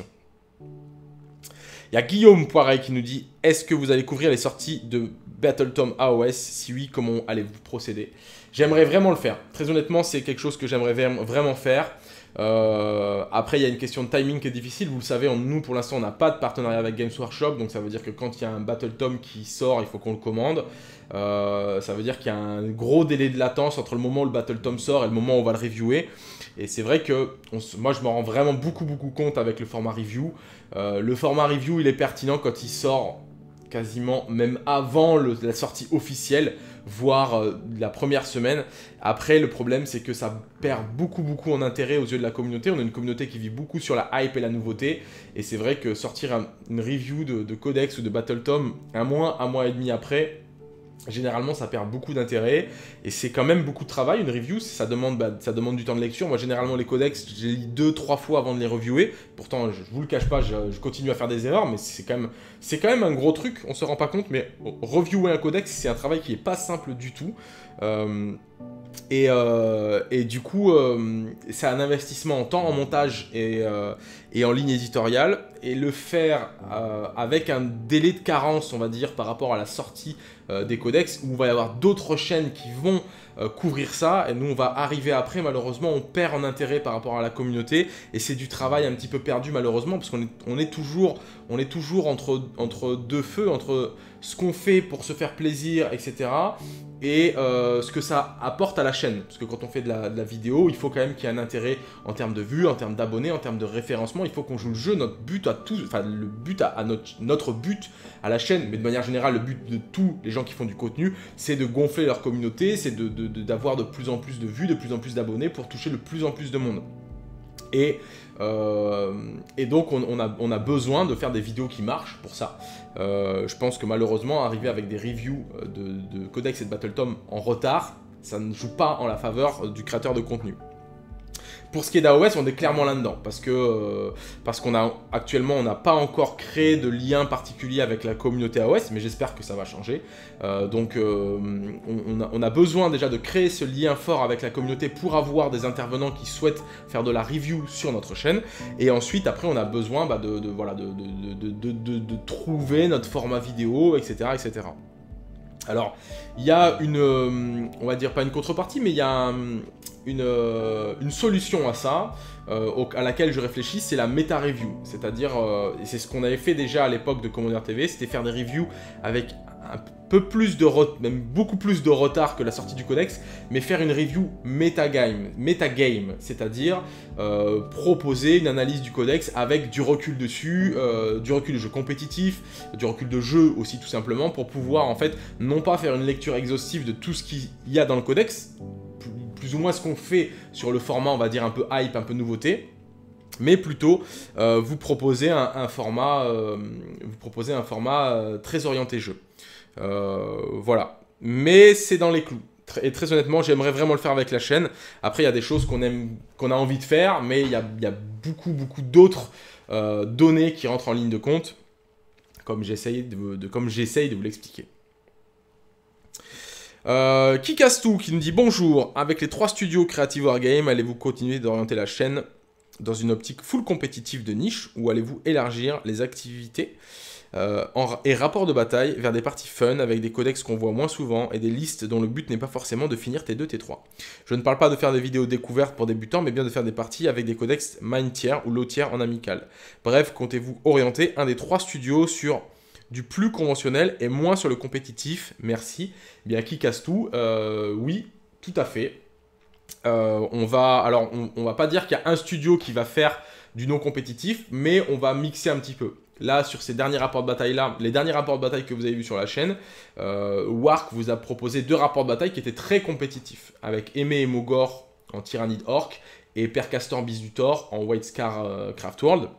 Il y a Guillaume Poiret qui nous dit « Est-ce que vous allez couvrir les sorties de Battletome A O S? Si oui, comment allez-vous procéder ?» J'aimerais vraiment le faire. Très honnêtement, c'est quelque chose que j'aimerais vraiment faire. Euh, après, il y a une question de timing qui est difficile. Vous le savez, on, nous, pour l'instant, on n'a pas de partenariat avec Games Workshop. Donc, ça veut dire que quand il y a un Battletome qui sort, il faut qu'on le commande. Euh, ça veut dire qu'il y a un gros délai de latence entre le moment où le Battletome sort et le moment où on va le reviewer. Et c'est vrai que on, moi, je me rends vraiment beaucoup, beaucoup compte avec le format review. Euh, le format review, il est pertinent quand il sort quasiment même avant le, la sortie officielle, voire euh, la première semaine. Après, le problème, c'est que ça perd beaucoup, beaucoup en intérêt aux yeux de la communauté. On a une communauté qui vit beaucoup sur la hype et la nouveauté. Et c'est vrai que sortir un, une review de, de Codex ou de Battletome un mois, un mois et demi après, généralement ça perd beaucoup d'intérêt et c'est quand même beaucoup de travail. Une review, ça demande, bah, ça demande du temps de lecture. Moi généralement les codex, je les lis deux trois fois avant de les reviewer. Pourtant je, je vous le cache pas, je, je continue à faire des erreurs, mais c'est quand même, c'est quand même un gros truc, on se rend pas compte, mais reviewer un codex c'est un travail qui est pas simple du tout. Euh, et, euh, et du coup euh, c'est un investissement en temps, en montage et, euh, et en ligne éditoriale, et le faire euh, avec un délai de carence on va dire par rapport à la sortie euh, des codex, où il va y avoir d'autres chaînes qui vont euh, couvrir ça, et nous on va arriver après, malheureusement on perd en intérêt par rapport à la communauté, et c'est du travail un petit peu perdu malheureusement, parce qu'on est, on est toujours, on est toujours entre, entre deux feux, entre ce qu'on fait pour se faire plaisir, et cetera, et euh, ce que ça apporte à la chaîne. Parce que quand on fait de la, de la vidéo, il faut quand même qu'il y ait un intérêt en termes de vues, en termes d'abonnés, en termes de référencement. Il faut qu'on joue le jeu, notre but à tous, enfin le but à, à notre, notre but à la chaîne, mais de manière générale, le but de tous les gens qui font du contenu, c'est de gonfler leur communauté, c'est de, de, de, d'avoir de plus en plus de vues, de plus en plus d'abonnés pour toucher le plus en plus de monde. Et, euh, et donc on, on, a, on a besoin de faire des vidéos qui marchent pour ça. Euh, je pense que malheureusement, arriver avec des reviews de, de Codex et de Battletome en retard, ça ne joue pas en la faveur du créateur de contenu. pour ce qui est d'A O S, on est clairement là-dedans, parce que euh, parce qu'on a actuellement, on n'a pas encore créé de lien particulier avec la communauté A O S, mais j'espère que ça va changer. Euh, donc, euh, on, on, a, on a besoin déjà de créer ce lien fort avec la communauté pour avoir des intervenants qui souhaitent faire de la review sur notre chaîne. Et ensuite, après, on a besoin bah, de, de, voilà, de, de, de, de, de, de trouver notre format vidéo, et cetera, et cetera. Alors, il y a une, euh, on va dire pas une contrepartie, mais il y a un, une, euh, une solution à ça, euh, au, à laquelle je réfléchis, c'est la méta-review. C'est-à-dire, euh, c'est ce qu'on avait fait déjà à l'époque de Commander T V, c'était faire des reviews avec un peu plus de retard, même beaucoup plus de retard que la sortie du codex, mais faire une review metagame, metagame, c'est-à-dire euh, proposer une analyse du codex avec du recul dessus, euh, du recul de jeu compétitif, du recul de jeu aussi tout simplement, pour pouvoir en fait non pas faire une lecture exhaustive de tout ce qu'il y a dans le codex, plus ou moins ce qu'on fait sur le format on va dire un peu hype, un peu nouveauté, mais plutôt euh, vous proposer un, un format, euh, vous proposer un format euh, très orienté jeu. Euh, voilà, mais c'est dans les clous. Et très honnêtement, j'aimerais vraiment le faire avec la chaîne. Après, il y a des choses qu'on aime, qu'on a envie de faire, mais il y a, il y a beaucoup, beaucoup d'autres euh, données qui rentrent en ligne de compte, comme j'essaye de, de, comme j'essaye de vous l'expliquer. Euh, qui casse tout, qui nous dit bonjour. Avec les trois studios Creative Wargame, allez-vous continuer d'orienter la chaîne dans une optique full compétitive de niche, ou allez-vous élargir les activités Euh, en, et rapport de bataille vers des parties fun avec des codex qu'on voit moins souvent et des listes dont le but n'est pas forcément de finir T deux, T trois. Je ne parle pas de faire des vidéos découvertes pour débutants, mais bien de faire des parties avec des codex mine tier ou low tier en amical. Bref, comptez-vous orienter un des trois studios sur du plus conventionnel et moins sur le compétitif? Merci. Eh bien, qui casse tout? euh, Oui, tout à fait. Euh, on va, alors, on, on va pas dire qu'il y a un studio qui va faire du non compétitif, mais on va mixer un petit peu. Là, sur ces derniers rapports de bataille-là, les derniers rapports de bataille que vous avez vus sur la chaîne, euh, Wark vous a proposé deux rapports de bataille qui étaient très compétitifs, avec Aimé et Mogor en Tyrannide Orc et Percastor Bizutor en White Scar euh, Craftworld.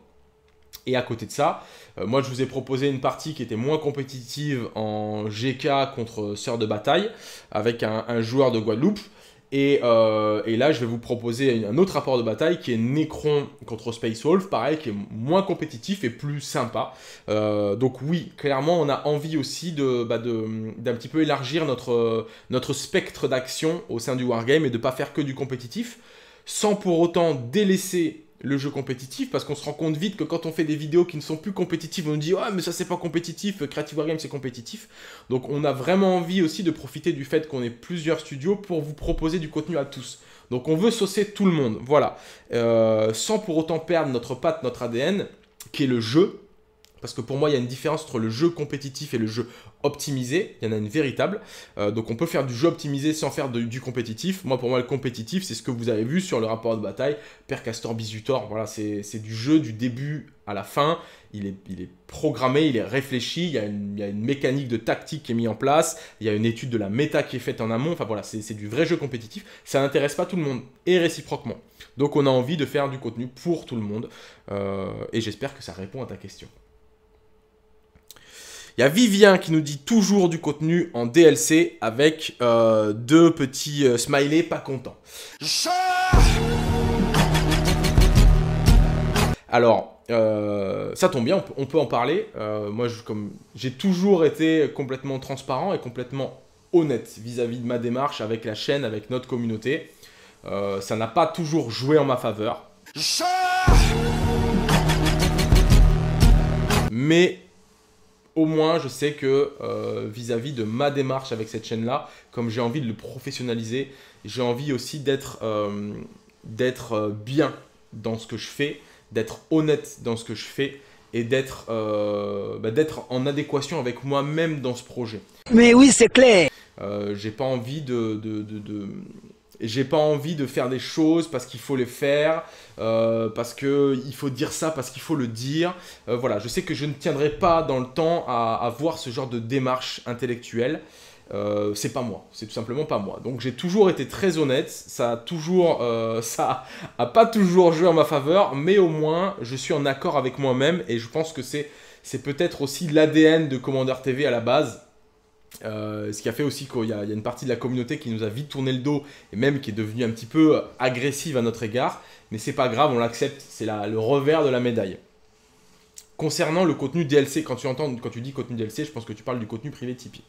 Et à côté de ça, euh, moi je vous ai proposé une partie qui était moins compétitive en G K contre Sœur de Bataille, avec un, un joueur de Guadeloupe. Et, euh, et là, je vais vous proposer un autre rapport de bataille qui est Necron contre Space Wolf, pareil, qui est moins compétitif et plus sympa. Euh, donc oui, clairement, on a envie aussi de, bah de, d'un petit peu élargir notre, notre spectre d'action au sein du Wargame et de ne pas faire que du compétitif, sans pour autant délaisser le jeu compétitif, parce qu'on se rend compte vite que quand on fait des vidéos qui ne sont plus compétitives, on nous dit « Ah, mais ça c'est pas compétitif, Creative Wargame c'est compétitif ». Donc on a vraiment envie aussi de profiter du fait qu'on ait plusieurs studios pour vous proposer du contenu à tous. Donc on veut saucer tout le monde, voilà. Euh, sans pour autant perdre notre patte, notre A D N, qui est le jeu. Parce que pour moi, il y a une différence entre le jeu compétitif et le jeu optimisé. Il y en a une véritable. Euh, donc on peut faire du jeu optimisé sans faire de, du compétitif. Moi, pour moi, le compétitif, c'est ce que vous avez vu sur le rapport de bataille. Percastor Bizutor, voilà, c'est du jeu du début à la fin. Il est, il est programmé, il est réfléchi. Il y, a une, il y a une mécanique de tactique qui est mise en place. Il y a une étude de la méta qui est faite en amont. Enfin voilà, c'est du vrai jeu compétitif. Ça n'intéresse pas tout le monde, et réciproquement. Donc on a envie de faire du contenu pour tout le monde. Euh, et j'espère que ça répond à ta question. Il y a Vivien qui nous dit toujours du contenu en D L C avec euh, deux petits euh, smileys pas contents. Alors, euh, ça tombe bien, on peut, on peut en parler. Euh, moi, je, comme j'ai toujours été complètement transparent et complètement honnête vis-à-vis de ma démarche avec la chaîne, avec notre communauté. Euh, ça n'a pas toujours joué en ma faveur. Mais au moins, je sais que euh, vis-à-vis de ma démarche avec cette chaîne-là, comme j'ai envie de le professionnaliser, j'ai envie aussi d'être euh, d'être euh, bien dans ce que je fais, d'être honnête dans ce que je fais et d'être euh, bah, d'être en adéquation avec moi-même dans ce projet. Mais oui, c'est clair. Euh, j'ai pas envie de... de, de, de J'ai pas envie de faire des choses parce qu'il faut les faire, euh, parce qu'il faut dire ça, parce qu'il faut le dire. Euh, voilà, je sais que je ne tiendrai pas dans le temps à avoir ce genre de démarche intellectuelle. Euh, c'est pas moi, c'est tout simplement pas moi. Donc j'ai toujours été très honnête, ça a toujours, euh, ça a pas toujours joué en ma faveur, mais au moins je suis en accord avec moi-même et je pense que c'est c'est peut-être aussi l'A D N de Commander T V à la base. Euh, ce qui a fait aussi qu'il y, y a une partie de la communauté qui nous a vite tourné le dos et même qui est devenue un petit peu agressive à notre égard. Mais c'est pas grave, on l'accepte, c'est le revers de la médaille. Concernant le contenu D L C, quand tu entends, quand tu dis contenu D L C, je pense que tu parles du contenu privé Tipeee.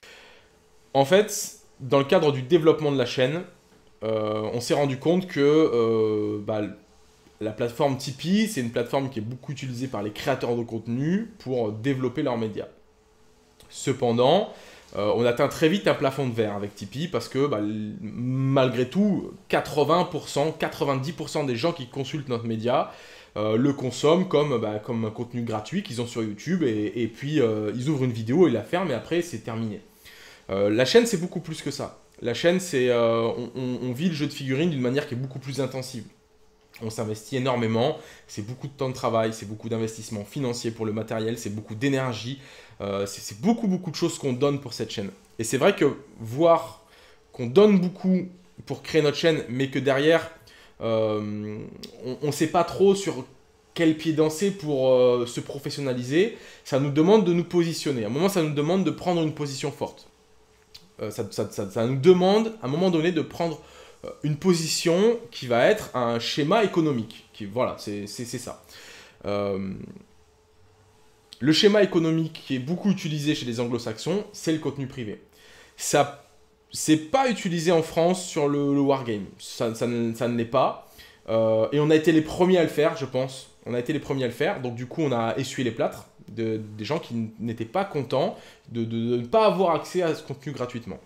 En fait, dans le cadre du développement de la chaîne, euh, on s'est rendu compte que euh, bah, la plateforme Tipeee, c'est une plateforme qui est beaucoup utilisée par les créateurs de contenu pour développer leurs médias. Cependant, euh, on atteint très vite un plafond de verre avec Tipeee parce que bah, malgré tout, quatre-vingts pour cent, quatre-vingt-dix pour cent des gens qui consultent notre média euh, le consomment comme, bah, comme un contenu gratuit qu'ils ont sur YouTube et, et puis euh, ils ouvrent une vidéo, ils la ferment et après c'est terminé. Euh, la chaîne, c'est beaucoup plus que ça. La chaîne, c'est euh, on, on, on vit le jeu de figurines d'une manière qui est beaucoup plus intensive. On s'investit énormément, c'est beaucoup de temps de travail, c'est beaucoup d'investissement financier pour le matériel, c'est beaucoup d'énergie, euh, c'est beaucoup beaucoup de choses qu'on donne pour cette chaîne. Et c'est vrai que voir qu'on donne beaucoup pour créer notre chaîne, mais que derrière, euh, on ne sait pas trop sur quel pied danser pour euh, se professionnaliser, ça nous demande de nous positionner. À un moment, ça nous demande de prendre une position forte. Euh, ça, ça, ça, ça nous demande, à un moment donné, de prendre une position qui va être un schéma économique. Qui, voilà, c'est ça. Euh, le schéma économique qui est beaucoup utilisé chez les anglo-saxons, c'est le contenu privé. Ça, c'est pas utilisé en France sur le, le Wargame. Ça, ça, ne, ça ne l'est pas. Euh, et on a été les premiers à le faire, je pense. On a été les premiers à le faire. Donc du coup, on a essuyé les plâtres de, des gens qui n'étaient pas contents de, de, de ne pas avoir accès à ce contenu gratuitement.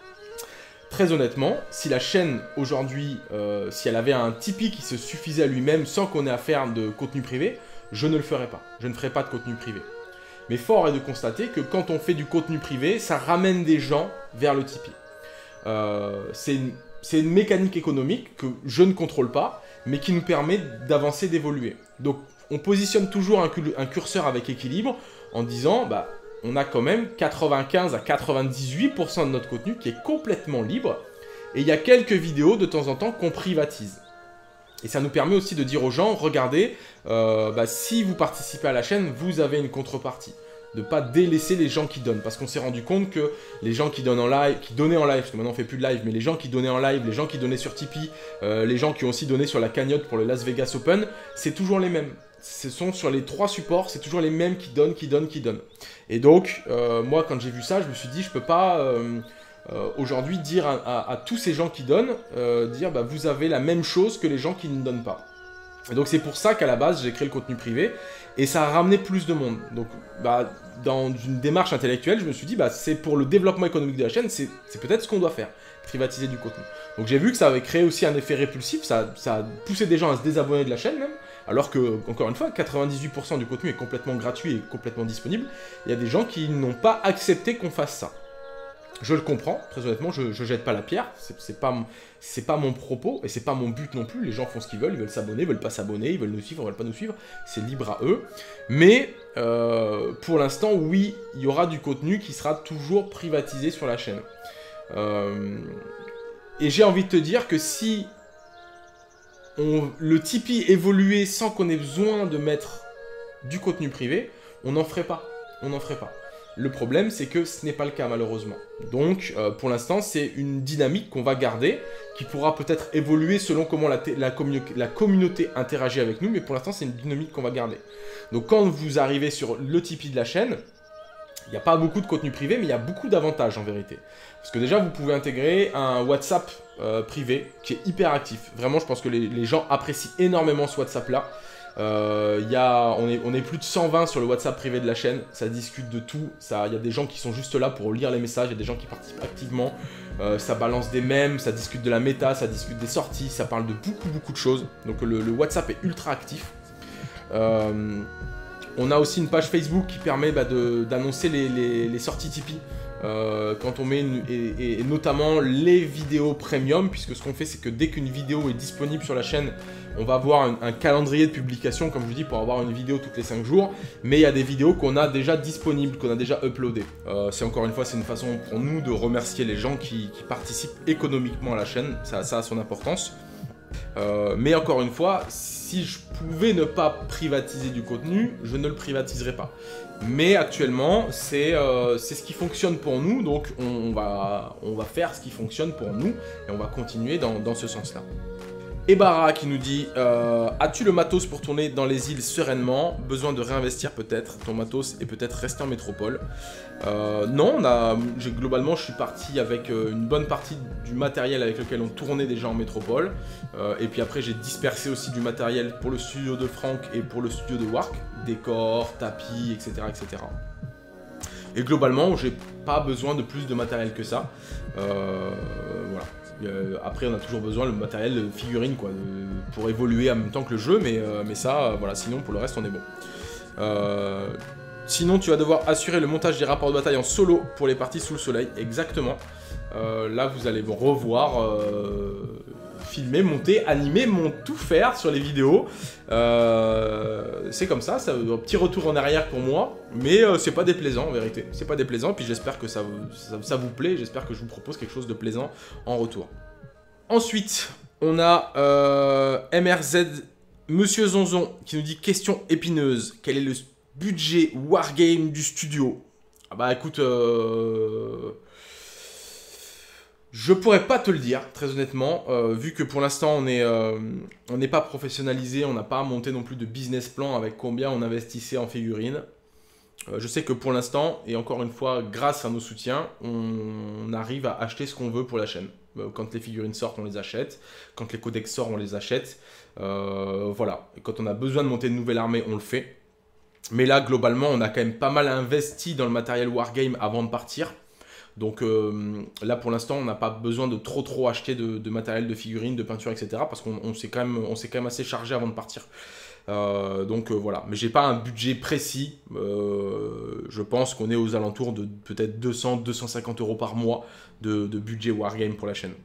Très honnêtement, si la chaîne aujourd'hui, euh, si elle avait un Tipeee qui se suffisait à lui-même sans qu'on ait à faire de contenu privé, je ne le ferais pas. Je ne ferais pas de contenu privé. Mais fort est de constater que quand on fait du contenu privé, ça ramène des gens vers le Tipeee. Euh, c'est une, c'est une mécanique économique que je ne contrôle pas, mais qui nous permet d'avancer, d'évoluer. Donc on positionne toujours un, un curseur avec équilibre en disant... bah, on a quand même quatre-vingt-quinze à quatre-vingt-dix-huit pour cent de notre contenu qui est complètement libre. Et il y a quelques vidéos de temps en temps qu'on privatise. Et ça nous permet aussi de dire aux gens, regardez, euh, bah, si vous participez à la chaîne, vous avez une contrepartie. De ne pas délaisser les gens qui donnent. Parce qu'on s'est rendu compte que les gens qui donnent en live, qui donnaient en live, parce que maintenant on ne fait plus de live, mais les gens qui donnaient en live, les gens qui donnaient sur Tipeee, euh, les gens qui ont aussi donné sur la cagnotte pour le Las Vegas Open, c'est toujours les mêmes. Ce sont sur les trois supports, c'est toujours les mêmes qui donnent, qui donnent, qui donnent. Et donc, euh, moi, quand j'ai vu ça, je me suis dit, je peux pas euh, euh, aujourd'hui dire à, à, à tous ces gens qui donnent, euh, dire, bah, vous avez la même chose que les gens qui ne donnent pas. Et donc, c'est pour ça qu'à la base, j'ai créé le contenu privé, et ça a ramené plus de monde. Donc, bah, dans une démarche intellectuelle, je me suis dit, bah, c'est pour le développement économique de la chaîne, c'est peut-être ce qu'on doit faire, privatiser du contenu. Donc, j'ai vu que ça avait créé aussi un effet répulsif, ça, ça a poussé des gens à se désabonner de la chaîne même. Alors que, encore une fois, quatre-vingt-dix-huit pour cent du contenu est complètement gratuit et complètement disponible. Il y a des gens qui n'ont pas accepté qu'on fasse ça. Je le comprends, très honnêtement, je ne jette pas la pierre. C'est pas, pas mon propos et c'est pas mon but non plus. Les gens font ce qu'ils veulent, ils veulent s'abonner, ils veulent pas s'abonner, ils veulent nous suivre, ils veulent pas nous suivre. C'est libre à eux. Mais, euh, pour l'instant, oui, il y aura du contenu qui sera toujours privatisé sur la chaîne. Euh, et j'ai envie de te dire que si... On, le Tipeee évoluait sans qu'on ait besoin de mettre du contenu privé, on n'en ferait pas. On n'en ferait pas. Le problème, c'est que ce n'est pas le cas, malheureusement. Donc, euh, pour l'instant, c'est une dynamique qu'on va garder, qui pourra peut-être évoluer selon comment la, la, communi la communauté interagit avec nous, mais pour l'instant, c'est une dynamique qu'on va garder. Donc, quand vous arrivez sur le Tipeee de la chaîne, il n'y a pas beaucoup de contenu privé, mais il y a beaucoup d'avantages, en vérité. Parce que déjà, vous pouvez intégrer un WhatsApp euh, privé qui est hyper actif. Vraiment, je pense que les, les gens apprécient énormément ce WhatsApp-là. Euh, y a, on, est, on est plus de cent vingt sur le WhatsApp privé de la chaîne. Ça discute de tout. Il y a des gens qui sont juste là pour lire les messages. Il y a des gens qui participent activement. Euh, ça balance des mèmes, ça discute de la méta, ça discute des sorties. Ça parle de beaucoup, beaucoup de choses. Donc le, le WhatsApp est ultra actif. Euh, on a aussi une page Facebook qui permet bah, d'annoncer les, les, les sorties Tipeee. Euh, quand on met une, et, et notamment les vidéos premium, puisque ce qu'on fait c'est que dès qu'une vidéo est disponible sur la chaîne, on va avoir un, un calendrier de publication, comme je vous dis, pour avoir une vidéo toutes les cinq jours, mais il y a des vidéos qu'on a déjà disponibles, qu'on a déjà uploadées. Euh, c'est encore une fois, c'est une façon pour nous de remercier les gens qui, qui participent économiquement à la chaîne, ça, ça a son importance. Euh, mais encore une fois, si je pouvais ne pas privatiser du contenu, je ne le privatiserais pas. Mais actuellement, c'est euh, c'est ce qui fonctionne pour nous, donc on, on, va, on va faire ce qui fonctionne pour nous, et on va continuer dans, dans ce sens-là. Ebara qui nous dit euh, « As-tu le matos pour tourner dans les îles sereinement? Besoin de réinvestir peut-être ton matos et peut-être rester en métropole. Euh, » Non, on a, globalement je suis parti avec euh, une bonne partie du matériel avec lequel on tournait déjà en métropole. Euh, et puis après j'ai dispersé aussi du matériel pour le studio de Franck et pour le studio de Wark. Décors, tapis, et cetera et cetera. Et globalement j'ai pas besoin de plus de matériel que ça. Euh, voilà. Euh, après on a toujours besoin le matériel de figurine quoi, de, pour évoluer en même temps que le jeu, mais, euh, mais ça, euh, voilà, sinon pour le reste on est bon. Euh, sinon tu vas devoir assurer le montage des rapports de bataille en solo pour les parties sous le soleil, exactement. Euh, là vous allez revoir, euh, filmer, monter, animer, mon tout faire sur les vidéos. Euh, c'est comme ça, ça un petit retour en arrière pour moi, mais euh, c'est pas déplaisant en vérité, c'est pas déplaisant, puis j'espère que ça, ça, ça vous plaît, j'espère que je vous propose quelque chose de plaisant en retour. Ensuite, on a euh, M R Z, Monsieur Zonzon, qui nous dit « Question épineuse, quel est le budget Wargame du studio ?» Ah bah écoute, euh... je pourrais pas te le dire, très honnêtement, euh, vu que pour l'instant on est, euh, on n'est pas professionnalisé, on n'a pas monté non plus de business plan avec combien on investissait en figurines. Euh, je sais que pour l'instant, et encore une fois, grâce à nos soutiens, on, on arrive à acheter ce qu'on veut pour la chaîne. Euh, quand les figurines sortent, on les achète. Quand les codex sortent, on les achète. Euh, voilà. Et quand on a besoin de monter une nouvelle armée, on le fait. Mais là, globalement, on a quand même pas mal investi dans le matériel Wargame avant de partir. Donc euh, là pour l'instant on n'a pas besoin de trop trop acheter de, de matériel, de figurines, de peinture, et cetera. Parce qu'on s'est quand, quand même assez chargé avant de partir. Euh, donc euh, voilà, mais j'ai pas un budget précis. Euh, je pense qu'on est aux alentours de peut-être deux cents à deux cent cinquante euros par mois de, de budget Wargame pour la chaîne.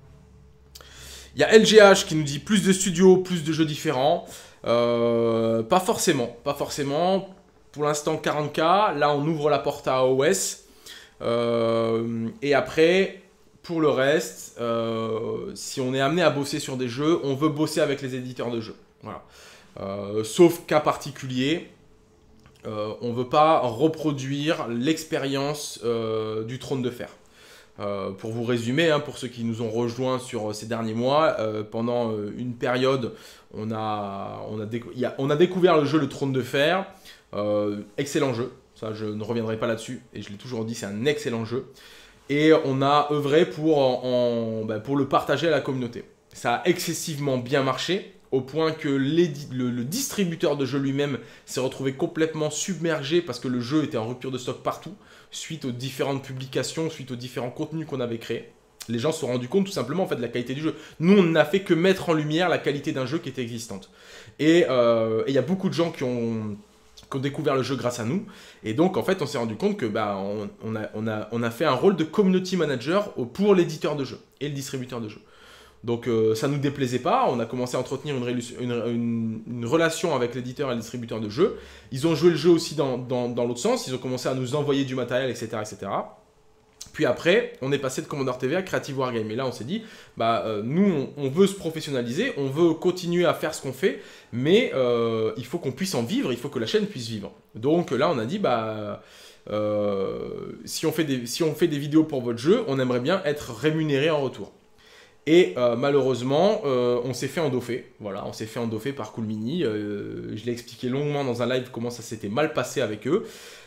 Il y a L G H qui nous dit plus de studios, plus de jeux différents. Euh, pas forcément, pas forcément. Pour l'instant quarante K, là on ouvre la porte à A O S. Euh, et après, pour le reste, euh, si on est amené à bosser sur des jeux, on veut bosser avec les éditeurs de jeux. Voilà. Euh, sauf cas particulier, euh, on ne veut pas reproduire l'expérience euh, du Trône de Fer. Euh, pour vous résumer, hein, pour ceux qui nous ont rejoints sur ces derniers mois, euh, pendant une période, on a, on, a y a, on a découvert le jeu Le Trône de Fer. Euh, excellent jeu. Ça, je ne reviendrai pas là-dessus, et je l'ai toujours dit, c'est un excellent jeu. Et on a œuvré pour, en, en, bah, pour le partager à la communauté. Ça a excessivement bien marché, au point que le, le distributeur de jeu lui-même s'est retrouvé complètement submergé parce que le jeu était en rupture de stock partout, suite aux différentes publications, suite aux différents contenus qu'on avait créés. Les gens se sont rendus compte tout simplement en fait, de la qualité du jeu. Nous, on n'a fait que mettre en lumière la qualité d'un jeu qui était existante. Et il euh, y a beaucoup de gens qui ont... qui ont découvert le jeu grâce à nous, et donc en fait on s'est rendu compte que bah, on, on, a, on, a, on a fait un rôle de community manager pour l'éditeur de jeu et le distributeur de jeu. Donc euh, ça nous déplaisait pas, on a commencé à entretenir une, une, une, une relation avec l'éditeur et le distributeur de jeu. Ils ont joué le jeu aussi dans, dans, dans l'autre sens, ils ont commencé à nous envoyer du matériel, et cetera, et cetera. Puis après, on est passé de Commander T V à Creative Wargame. Et là, on s'est dit, bah, euh, nous, on, on veut se professionnaliser, on veut continuer à faire ce qu'on fait, mais euh, il faut qu'on puisse en vivre, il faut que la chaîne puisse vivre. Donc là, on a dit, bah, euh, si, on fait des, si on fait des vidéos pour votre jeu, on aimerait bien être rémunéré en retour. Et euh, malheureusement, euh, on s'est fait endoffer. Voilà, on s'est fait endoffer par Cool Mini. Euh, je l'ai expliqué longuement dans un live comment ça s'était mal passé avec eux.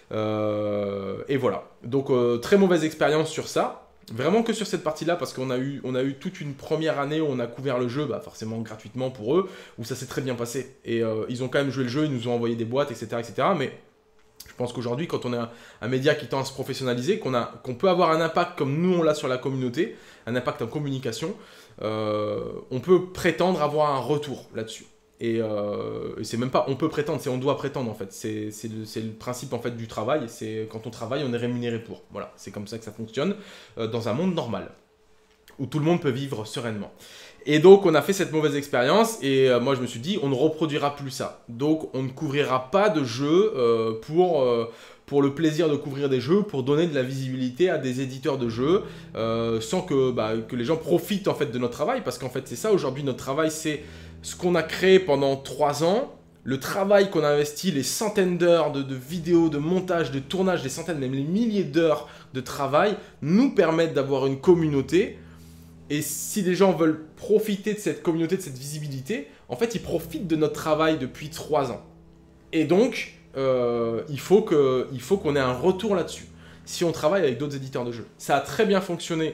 Euh, et voilà. Donc, euh, très mauvaise expérience sur ça. Vraiment que sur cette partie-là, parce qu'on a eu, on a eu toute une première année où on a couvert le jeu, bah, forcément gratuitement pour eux, où ça s'est très bien passé. Et euh, ils ont quand même joué le jeu, ils nous ont envoyé des boîtes, et cetera, et cetera. Mais je pense qu'aujourd'hui, quand on est un, un média qui tend à se professionnaliser, qu'on a, qu'on peut avoir un impact comme nous on l'a sur la communauté, un impact en communication, euh, on peut prétendre avoir un retour là-dessus. Et, euh, et c'est même pas on peut prétendre, c'est on doit prétendre en fait. C'est le, le principe en fait du travail. C'est quand on travaille, on est rémunéré pour. Voilà, c'est comme ça que ça fonctionne euh, dans un monde normal. où tout le monde peut vivre sereinement. Et donc on a fait cette mauvaise expérience et euh, moi je me suis dit on ne reproduira plus ça. Donc on ne couvrira pas de jeux euh, pour, euh, pour le plaisir de couvrir des jeux, pour donner de la visibilité à des éditeurs de jeux euh, sans que, bah, que les gens profitent en fait de notre travail, parce qu'en fait c'est ça aujourd'hui notre travail, c'est ce qu'on a créé pendant trois ans, le travail qu'on a investi, les centaines d'heures de, de vidéos, de montage, de tournage, des centaines, même les milliers d'heures de travail nous permettent d'avoir une communauté. Et si les gens veulent profiter de cette communauté, de cette visibilité, en fait, ils profitent de notre travail depuis trois ans. Et donc, euh, il faut que, il faut qu'on ait un retour là-dessus. Si on travaille avec d'autres éditeurs de jeux. Ça a très bien fonctionné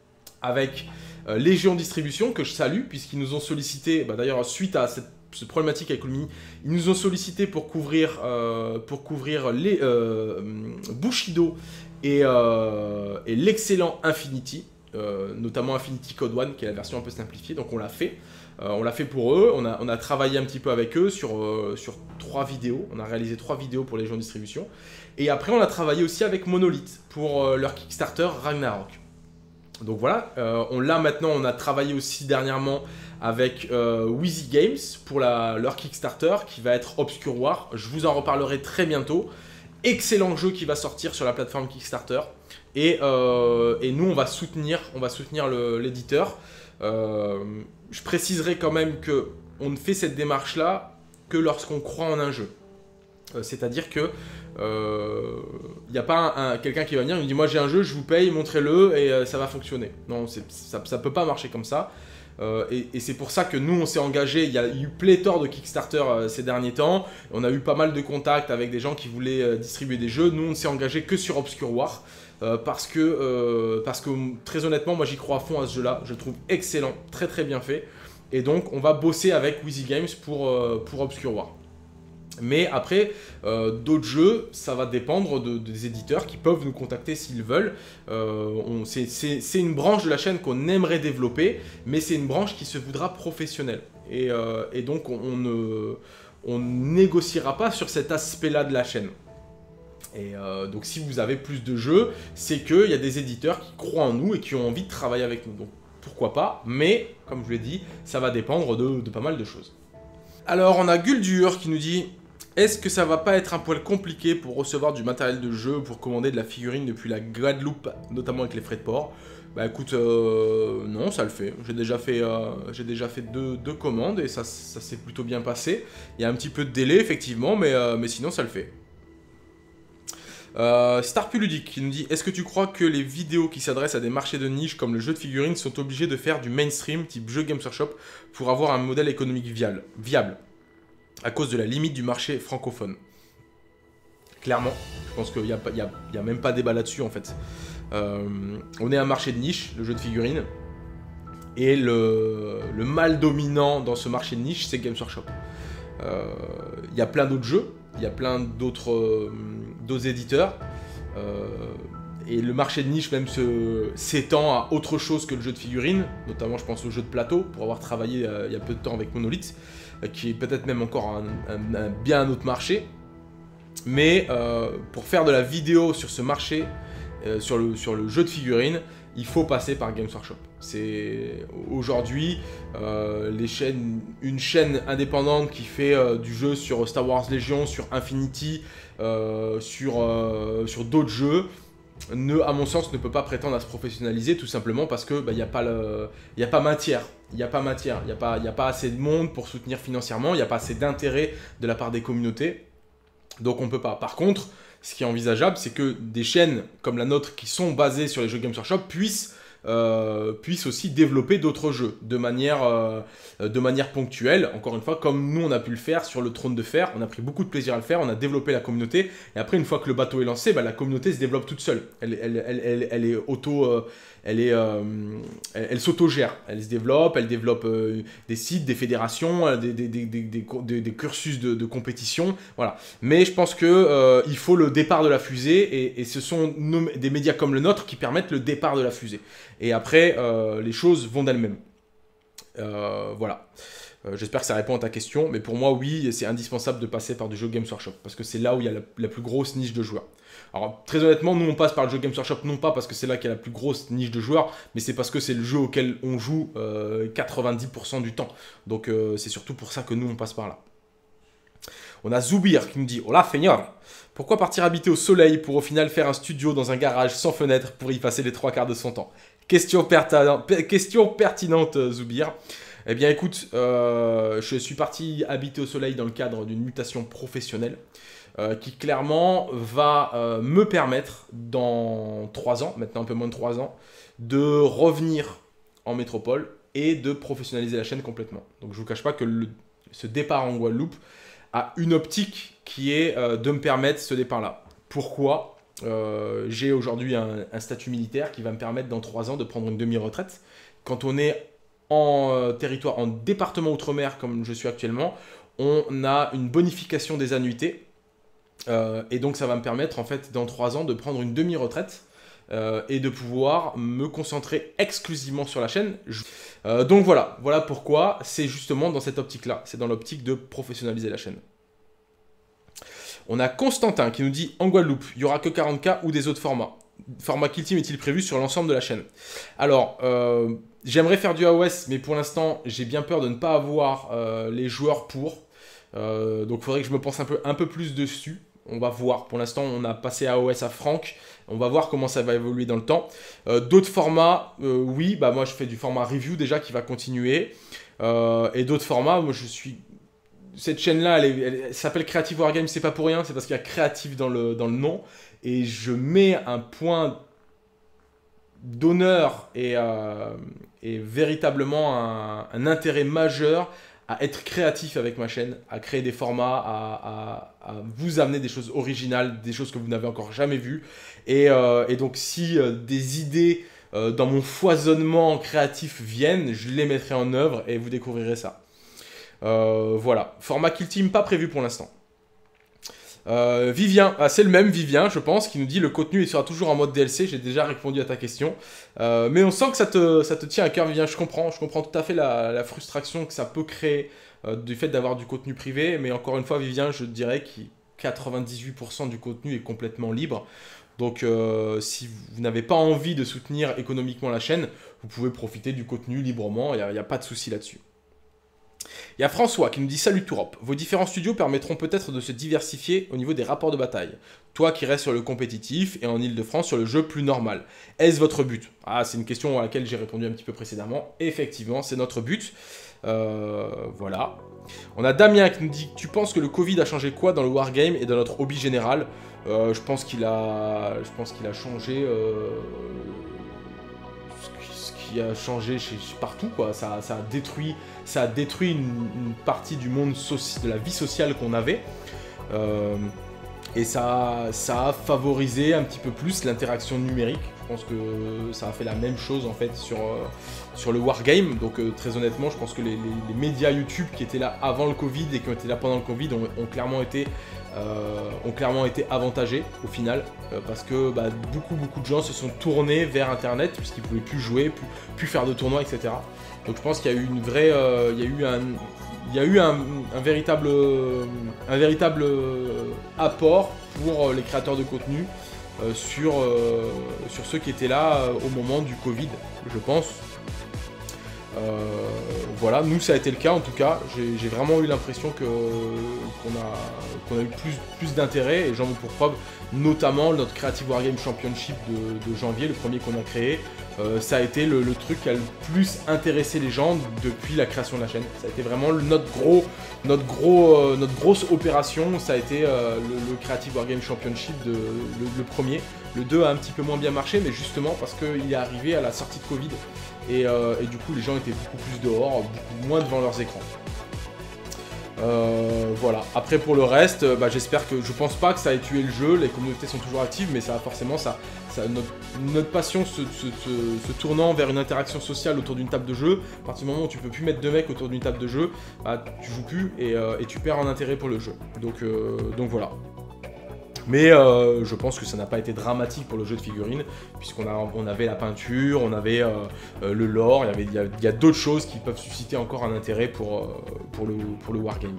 avec euh, Légion Distribution, que je salue, puisqu'ils nous ont sollicité, bah, d'ailleurs, suite à cette, cette problématique avec Lumini, ils nous ont sollicité pour couvrir, euh, pour couvrir les, euh, Bushido et, euh, et l'excellent Infinity. Euh, notamment Infinity Code One, qui est la version un peu simplifiée, donc on l'a fait. Euh, on l'a fait pour eux, on a, on a travaillé un petit peu avec eux sur, euh, sur trois vidéos, on a réalisé trois vidéos pour les gens de distribution. Et après on a travaillé aussi avec Monolith pour euh, leur Kickstarter Ragnarok. Donc voilà, euh, on l'a maintenant, on a travaillé aussi dernièrement avec euh, Wheezy Games pour la, leur Kickstarter qui va être Obscure War. Je vous en reparlerai très bientôt. Excellent jeu qui va sortir sur la plateforme Kickstarter. Et, euh, et nous, on va soutenir, on va soutenir l'éditeur. Euh, je préciserai quand même qu'on ne fait cette démarche-là que lorsqu'on croit en un jeu. Euh, C'est-à-dire que il euh, n'y a pas quelqu'un qui va venir et me dit « Moi, j'ai un jeu, je vous paye, montrez-le et euh, ça va fonctionner. » Non, ça ne peut pas marcher comme ça. Euh, et et c'est pour ça que nous, on s'est engagé. Il y a eu pléthore de Kickstarter euh, ces derniers temps. On a eu pas mal de contacts avec des gens qui voulaient euh, distribuer des jeux. Nous, on ne s'est engagé que sur Obscure War. Euh, parce, que, euh, parce que, très honnêtement, moi, j'y crois à fond à ce jeu-là. Je le trouve excellent, très très bien fait. Et donc, on va bosser avec Wheezy Games pour, euh, pour Obscure War. Mais après, euh, d'autres jeux, ça va dépendre de, de, des éditeurs qui peuvent nous contacter s'ils veulent. Euh, c'est une branche de la chaîne qu'on aimerait développer, mais c'est une branche qui se voudra professionnelle. Et, euh, et donc, on, on ne on négociera pas sur cet aspect-là de la chaîne. Et euh, donc, si vous avez plus de jeux, c'est qu'il y a des éditeurs qui croient en nous et qui ont envie de travailler avec nous. Donc, pourquoi pas, mais, comme je vous l'ai dit, ça va dépendre de, de pas mal de choses. Alors, on a Guldur qui nous dit... Est-ce que ça va pas être un poil compliqué pour recevoir du matériel de jeu, pour commander de la figurine depuis la Guadeloupe, notamment avec les frais de port? Bah écoute, euh, non, ça le fait. J'ai déjà fait, euh, j'ai déjà fait deux, deux commandes et ça, ça s'est plutôt bien passé. Il y a un petit peu de délai, effectivement, mais, euh, mais sinon, ça le fait. Euh, Starpuludique qui nous dit « Est-ce que tu crois que les vidéos qui s'adressent à des marchés de niche comme le jeu de figurines sont obligés de faire du mainstream type jeu Games Workshop pour avoir un modèle économique viable, viable à cause de la limite du marché francophone ?» Clairement, je pense qu'il n'y a, a, a même pas débat là-dessus en fait. Euh, on est un marché de niche, le jeu de figurines, et le, le mal dominant dans ce marché de niche, c'est Games Workshop. Il euh, y a plein d'autres jeux, il y a plein d'autres euh, d'autres éditeurs, euh, et le marché de niche même s'étend à autre chose que le jeu de figurines, notamment je pense au jeu de plateau, pour avoir travaillé euh, il y a peu de temps avec Monolith, euh, qui est peut-être même encore un, un, un, bien un autre marché. Mais euh, pour faire de la vidéo sur ce marché, euh, sur, le, sur le jeu de figurines, il faut passer par Games Workshop. C'est aujourd'hui euh, les chaînes, une chaîne indépendante qui fait euh, du jeu sur Star Wars Legion, sur Infinity, euh, sur, euh, sur d'autres jeux, ne, à mon sens, ne peut pas prétendre à se professionnaliser, tout simplement parce que bah, y a pas le, y a pas matière. Il n'y a pas matière, il n'y a pas, y a pas assez de monde pour soutenir financièrement, il n'y a pas assez d'intérêt de la part des communautés. Donc on ne peut pas. Par contre, ce qui est envisageable, c'est que des chaînes comme la nôtre qui sont basées sur les jeux Games Workshop puissent, euh, puissent aussi développer d'autres jeux de manière, euh, de manière ponctuelle. Encore une fois, comme nous on a pu le faire sur le Trône de Fer, on a pris beaucoup de plaisir à le faire, on a développé la communauté. Et après, une fois que le bateau est lancé, bah, la communauté se développe toute seule. Elle, elle, elle, elle, elle est auto... Euh, Elle, est, euh, elle, elle s'autogère, elle se développe, elle développe euh, des sites, des fédérations, euh, des, des, des, des, des, des cursus de, de compétition, voilà. Mais je pense qu'il euh, faut le départ de la fusée, et, et ce sont nos, des médias comme le nôtre qui permettent le départ de la fusée. Et après, euh, les choses vont d'elles-mêmes. Euh, voilà. Euh, J'espère que ça répond à ta question, mais pour moi, oui, c'est indispensable de passer par du jeu Games Workshop, parce que c'est là où il y a la, la plus grosse niche de joueurs. Alors, très honnêtement, nous, on passe par le jeu Games Workshop, non pas parce que c'est là qu'il y a la plus grosse niche de joueurs, mais c'est parce que c'est le jeu auquel on joue euh, quatre-vingt-dix pour cent du temps. Donc, euh, c'est surtout pour ça que nous, on passe par là. On a Zoubir qui nous dit « Hola, Seigneur, pourquoi partir habiter au soleil pour au final faire un studio dans un garage sans fenêtre pour y passer les trois quarts de son temps ?» Question, Question pertinente, Zoubir. Eh bien, écoute, euh, je suis parti habiter au soleil dans le cadre d'une mutation professionnelle euh, qui, clairement, va euh, me permettre, dans trois ans, maintenant un peu moins de trois ans, de revenir en métropole et de professionnaliser la chaîne complètement. Donc, je ne vous cache pas que le, ce départ en Guadeloupe a une optique qui est euh, de me permettre ce départ-là. Pourquoi ? euh, J'ai aujourd'hui un, un statut militaire qui va me permettre, dans trois ans, de prendre une demi-retraite. Quand on est en euh, territoire, en département outre-mer comme je suis actuellement, on a une bonification des annuités euh, et donc ça va me permettre en fait dans trois ans de prendre une demi-retraite euh, et de pouvoir me concentrer exclusivement sur la chaîne. Euh, donc voilà, voilà pourquoi c'est justement dans cette optique-là, c'est dans l'optique de professionnaliser la chaîne. On a Constantin qui nous dit en Guadeloupe, il n'y aura que quarante K ou des autres formats. Format Kill Team est-il prévu sur l'ensemble de la chaîne? Alors, euh, j'aimerais faire du A O S, mais pour l'instant, j'ai bien peur de ne pas avoir euh, les joueurs pour. Euh, donc, il faudrait que je me pense un peu, un peu plus dessus. On va voir. Pour l'instant, on a passé A O S à Franck. On va voir comment ça va évoluer dans le temps. Euh, d'autres formats, euh, oui. Bah, moi, je fais du format review déjà qui va continuer. Euh, et d'autres formats, moi, je suis... Cette chaîne-là, elle, elle, elle s'appelle Creative Wargame. C'est pas pour rien. C'est parce qu'il y a créatif dans le, dans le nom. Et je mets un point d'honneur et, euh, et véritablement un, un intérêt majeur à être créatif avec ma chaîne, à créer des formats, à, à, à vous amener des choses originales, des choses que vous n'avez encore jamais vues. Et, euh, et donc si euh, des idées euh, dans mon foisonnement créatif viennent, je les mettrai en œuvre et vous découvrirez ça. Euh, voilà, format Kill Team pas prévu pour l'instant. Euh, Vivien, ah, c'est le même Vivien, je pense, qui nous dit le contenu il sera toujours en mode D L C. J'ai déjà répondu à ta question, euh, mais on sent que ça te, ça te tient à cœur, Vivien. Je comprends, je comprends tout à fait la, la frustration que ça peut créer euh, du fait d'avoir du contenu privé. Mais encore une fois, Vivien, je dirais que quatre-vingt-dix-huit pour cent du contenu est complètement libre. Donc, euh, si vous n'avez pas envie de soutenir économiquement la chaîne, vous pouvez profiter du contenu librement. Il n'y a, a pas de souci là-dessus. Il y a François qui nous dit « Salut Tourop, vos différents studios permettront peut-être de se diversifier au niveau des rapports de bataille. Toi qui restes sur le compétitif et en Ile-de-France sur le jeu plus normal. Est-ce votre but ?» Ah, c'est une question à laquelle j'ai répondu un petit peu précédemment. Effectivement, c'est notre but. Euh, voilà. On a Damien qui nous dit « Tu penses que le Covid a changé quoi dans le Wargame et dans notre hobby général ?» euh, Je pense qu'il a, je pense qu'il a changé... Euh... qui a changé chez, chez partout, quoi. Ça, ça a détruit, ça a détruit une, une partie du monde soci, de la vie sociale qu'on avait. Euh, et ça, ça a favorisé un petit peu plus l'interaction numérique. Je pense que ça a fait la même chose en fait sur, euh, sur le Wargame. Donc euh, très honnêtement, je pense que les, les, les médias YouTube qui étaient là avant le Covid et qui ont été là pendant le Covid ont, ont clairement été Euh, ont clairement été avantagés au final euh, parce que bah, beaucoup beaucoup de gens se sont tournés vers internet puisqu'ils ne pouvaient plus jouer, plus, plus faire de tournois, et cetera. Donc je pense qu'il y a eu une vraie, euh, il y a eu un, il y a eu un, un véritable, un véritable apport pour les créateurs de contenu euh, sur, euh, sur ceux qui étaient là euh, au moment du Covid, je pense. Euh, voilà, nous ça a été le cas en tout cas, j'ai vraiment eu l'impression que qu'on a, qu'on a eu plus, plus d'intérêt et j'en veux pour preuve notamment notre Creative Wargame Championship de, de janvier, le premier qu'on a créé, euh, ça a été le, le truc qui a le plus intéressé les gens depuis la création de la chaîne. Ça a été vraiment notre, gros, notre, gros, euh, notre grosse opération, ça a été euh, le, le Creative Wargame Championship, de, le, le premier. Le deux a un petit peu moins bien marché, mais justement parce qu'il est arrivé à la sortie de Covid. Et, euh, et du coup, les gens étaient beaucoup plus dehors, beaucoup moins devant leurs écrans. Euh, voilà. Après, pour le reste, bah, j'espère que... Je pense pas que ça ait tué le jeu, les communautés sont toujours actives, mais ça a forcément... Ça, ça, notre, notre passion se, se, se, se tournant vers une interaction sociale autour d'une table de jeu, à partir du moment où tu peux plus mettre deux mecs autour d'une table de jeu, bah, tu joues plus et, euh, et tu perds en intérêt pour le jeu. Donc, euh, donc voilà. Mais euh, je pense que ça n'a pas été dramatique pour le jeu de figurines, puisqu'on a, on avait la peinture, on avait euh, euh, le lore, il y avait, il y a, il y a d'autres choses qui peuvent susciter encore un intérêt pour, euh, pour, le, pour le wargame.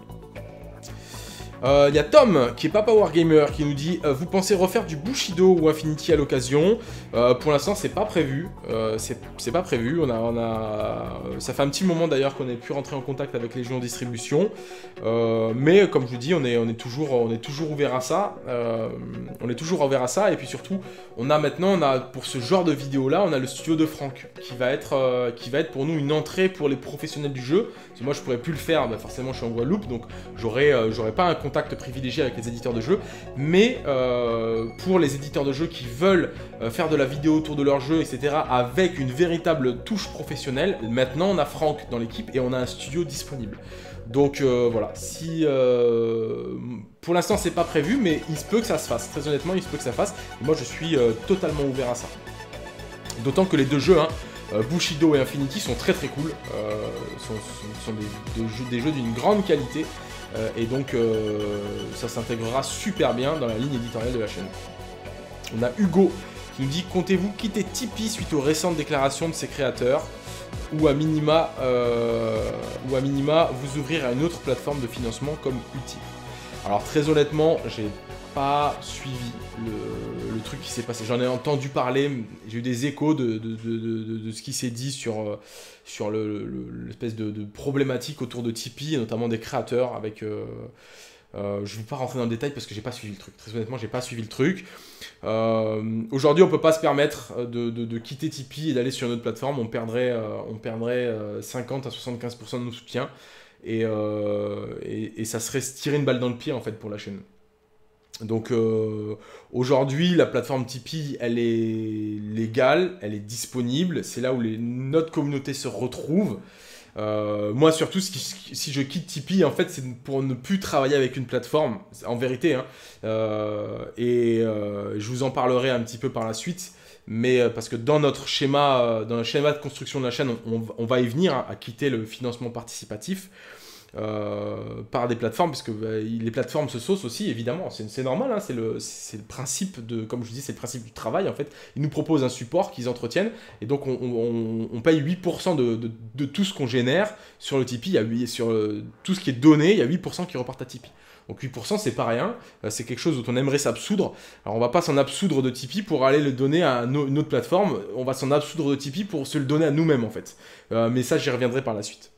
Il euh, y a Tom, qui est Papa Wargamer, qui nous dit euh, « Vous pensez refaire du Bushido ou Infinity à l'occasion ?» euh, Pour l'instant, c'est pas prévu. Euh, c'est pas prévu. On a, on a... Ça fait un petit moment d'ailleurs qu'on ait pu rentrer en contact avec les jeux en distribution. Euh, mais comme je vous dis, on est, on est, toujours, on est toujours ouvert à ça. Euh, on est toujours ouvert à ça. Et puis surtout, on a maintenant, on a, pour ce genre de vidéo-là, on a le studio de Franck, qui va, être, euh, qui va être pour nous une entrée pour les professionnels du jeu. Parce que moi, je pourrais plus le faire. Bah, forcément, je suis en Guadeloupe, donc j'aurais euh, j'aurais pas un contact privilégié avec les éditeurs de jeux, mais euh, pour les éditeurs de jeux qui veulent euh, faire de la vidéo autour de leur jeu, et cetera, avec une véritable touche professionnelle, maintenant on a Franck dans l'équipe et on a un studio disponible. Donc euh, voilà, si euh, pour l'instant c'est pas prévu, mais il se peut que ça se fasse. Très honnêtement, il se peut que ça fasse. Et moi je suis euh, totalement ouvert à ça. D'autant que les deux jeux, hein, euh, Bushido et Infinity, sont très très cool. Euh, sont, sont, sont des, des jeux, des jeux d'une grande qualité. Euh, et donc euh, ça s'intégrera super bien dans la ligne éditoriale de la chaîne. On a Hugo qui nous dit « Comptez-vous quitter Tipeee suite aux récentes déclarations de ses créateurs ou à minima, euh, ou à minima vous ouvrir à une autre plateforme de financement comme Utip ?» Alors très honnêtement, j'ai pas suivi le, le truc qui s'est passé. J'en ai entendu parler, j'ai eu des échos de, de, de, de, de ce qui s'est dit sur, sur l'espèce de, de problématique autour de Tipeee, et notamment des créateurs avec... Euh, euh, je ne vais pas rentrer dans le détail parce que j'ai pas suivi le truc. Très honnêtement, j'ai pas suivi le truc. Euh, Aujourd'hui, on peut pas se permettre de, de, de quitter Tipeee et d'aller sur une autre plateforme. On perdrait, euh, on perdrait euh, cinquante à soixante-quinze pour cent de nos soutiens. Et, euh, et, et ça serait se tirer une balle dans le pied en fait pour la chaîne. Donc euh, aujourd'hui, la plateforme Tipeee, elle est légale, elle est disponible. C'est là où les, notre communauté se retrouve. Euh, moi surtout, ce qui, si je quitte Tipeee, en fait, c'est pour ne plus travailler avec une plateforme, en vérité. Hein. Euh, et euh, je vous en parlerai un petit peu par la suite. Mais euh, parce que dans notre schéma, euh, dans le schéma de construction de la chaîne, on, on va y venir hein, à quitter le financement participatif. Euh, par des plateformes, parce que bah, les plateformes se saucent aussi, évidemment, c'est normal, hein, c'est le, le principe de, comme je vous dis, c'est le principe du travail, en fait. Ils nous proposent un support qu'ils entretiennent, et donc on, on, on paye huit pour cent de, de, de tout ce qu'on génère sur le Tipeee, il y a huit, sur euh, tout ce qui est donné, il y a huit pour cent qui repartent à Tipeee. Donc huit pour cent, c'est pas rien, euh, c'est quelque chose dont on aimerait s'absoudre. Alors on va pas s'en absoudre de Tipeee pour aller le donner à no, une autre plateforme, on va s'en absoudre de Tipeee pour se le donner à nous-mêmes, en fait. Euh, mais ça, j'y reviendrai par la suite.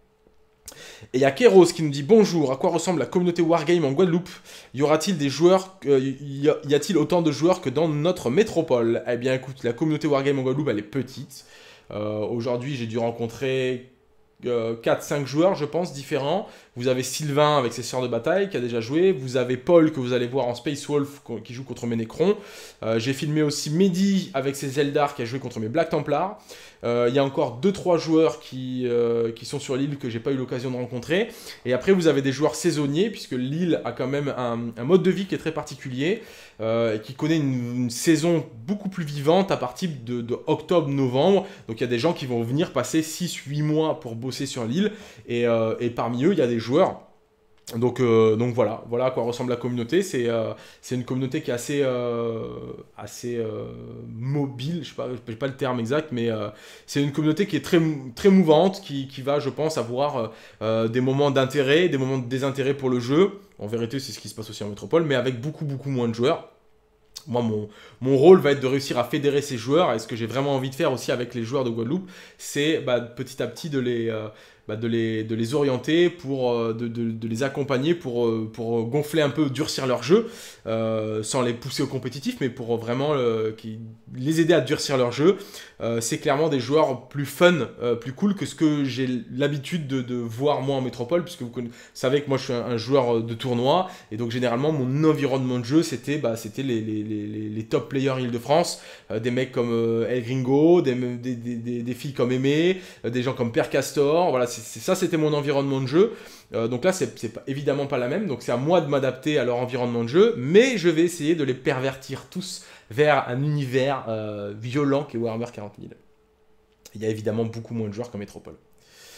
Et il y a Kéros qui nous dit « Bonjour, à quoi ressemble la communauté Wargame en Guadeloupe? Y aura-t-il des joueurs, euh, y a-t-il autant de joueurs que dans notre métropole ?» Eh bien écoute, la communauté Wargame en Guadeloupe, elle est petite. Euh, Aujourd'hui, j'ai dû rencontrer euh, quatre cinq joueurs, je pense, différents. Vous avez Sylvain avec ses sœurs de bataille qui a déjà joué. Vous avez Paul que vous allez voir en Space Wolf qui joue contre mes Necrons. Euh, j'ai filmé aussi Mehdi avec ses Eldar qui a joué contre mes Black Templars. Il euh, y a encore deux trois joueurs qui, euh, qui sont sur l'île que j'ai pas eu l'occasion de rencontrer. Et après, vous avez des joueurs saisonniers, puisque l'île a quand même un, un mode de vie qui est très particulier, euh, et qui connaît une, une saison beaucoup plus vivante à partir de, de octobre-novembre. Donc il y a des gens qui vont venir passer six huit mois pour bosser sur l'île, et, euh, et parmi eux, il y a des joueurs. Donc, euh, donc voilà, voilà à quoi ressemble la communauté. C'est euh, une communauté qui est assez, euh, assez euh, mobile, je ne sais pas le terme exact, mais euh, c'est une communauté qui est très, très mouvante, qui, qui va, je pense, avoir euh, des moments d'intérêt, des moments de désintérêt pour le jeu. En vérité, c'est ce qui se passe aussi en métropole, mais avec beaucoup, beaucoup moins de joueurs. Moi, mon, mon rôle va être de réussir à fédérer ces joueurs, et ce que j'ai vraiment envie de faire aussi avec les joueurs de Guadeloupe, c'est bah, petit à petit de les... Euh, Bah de, les, de les orienter, pour, de, de, de les accompagner pour, pour gonfler un peu, durcir leur jeu, euh, sans les pousser au compétitif, mais pour vraiment euh, qui, les aider à durcir leur jeu. Euh, c'est clairement des joueurs plus fun, euh, plus cool que ce que j'ai l'habitude de, de voir moi en métropole, puisque vous, vous savez que moi je suis un, un joueur de tournoi, et donc généralement mon environnement de jeu c'était bah, c'était les, les, les, les top players Île-de-France, euh, des mecs comme euh, El Gringo, des, des, des, des filles comme Aimé, euh, des gens comme Père Castor, voilà, c'est ça c'était mon environnement de jeu. Euh, donc là c'est évidemment pas la même, donc c'est à moi de m'adapter à leur environnement de jeu, mais je vais essayer de les pervertir tous vers un univers euh, violent qu'est Warhammer quarante mille. Il y a évidemment beaucoup moins de joueurs qu'en métropole.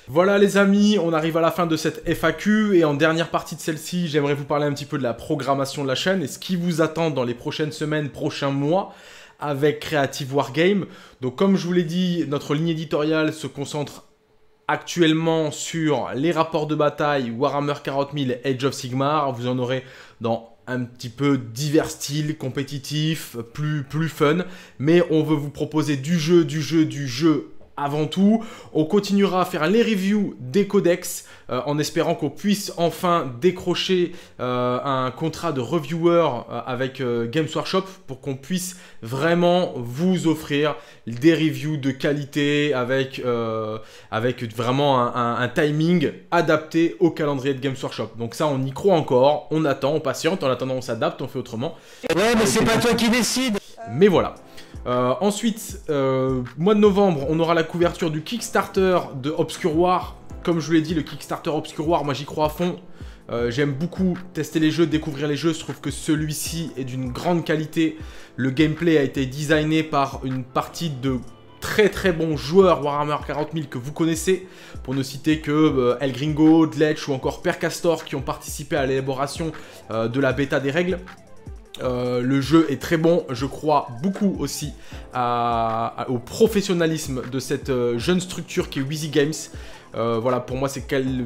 Voilà les amis, on arrive à la fin de cette F A Q et en dernière partie de celle-ci, j'aimerais vous parler un petit peu de la programmation de la chaîne et ce qui vous attend dans les prochaines semaines, prochains mois avec Creative Wargame. Donc comme je vous l'ai dit, notre ligne éditoriale se concentre actuellement sur les rapports de bataille Warhammer quarante mille et Age of Sigmar. Vous en aurez dans un petit peu divers styles, compétitifs, plus, plus fun. Mais on veut vous proposer du jeu, du jeu, du jeu avant tout. On continuera à faire les reviews des codex euh, en espérant qu'on puisse enfin décrocher euh, un contrat de reviewer euh, avec euh, Games Workshop pour qu'on puisse vraiment vous offrir des reviews de qualité avec, euh, avec vraiment un, un, un timing adapté au calendrier de Games Workshop. Donc ça, on y croit encore, on attend, on patiente, en attendant on s'adapte, on fait autrement. Ouais, mais c'est pas toi qui décide. Mais voilà. Euh, ensuite, euh, mois de novembre, on aura la couverture du Kickstarter de Obscure War. Comme je vous l'ai dit, le Kickstarter Obscure War, moi j'y crois à fond. Euh, J'aime beaucoup tester les jeux, découvrir les jeux. Je trouve que celui-ci est d'une grande qualité. Le gameplay a été designé par une partie de très très bons joueurs Warhammer quarante mille que vous connaissez. Pour ne citer que euh, El Gringo, Dletch ou encore Père Castor qui ont participé à l'élaboration euh, de la bêta des règles. Euh, le jeu est très bon, je crois beaucoup aussi à, à, au professionnalisme de cette euh, jeune structure qui est Wheezy Games. Euh, voilà, pour moi c'est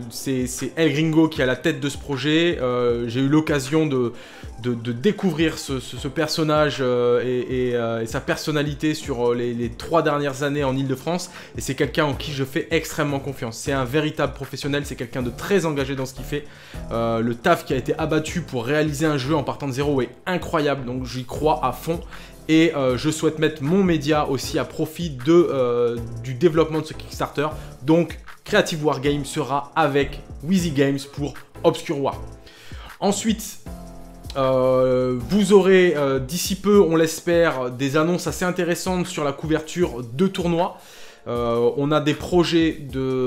El Gringo qui est à la tête de ce projet. Euh, J'ai eu l'occasion de, de, de découvrir ce, ce, ce personnage euh, et, et, euh, et sa personnalité sur les, les trois dernières années en Ile-de-France. Et c'est quelqu'un en qui je fais extrêmement confiance. C'est un véritable professionnel, c'est quelqu'un de très engagé dans ce qu'il fait. Euh, le taf qui a été abattu pour réaliser un jeu en partant de zéro est incroyable, donc j'y crois à fond. Et euh, je souhaite mettre mon média aussi à profit de, euh, du développement de ce Kickstarter. Donc Creative Wargame sera avec Wheezy Games pour Obscure War. Ensuite, euh, vous aurez euh, d'ici peu, on l'espère, des annonces assez intéressantes sur la couverture de tournois. Euh, on a des projets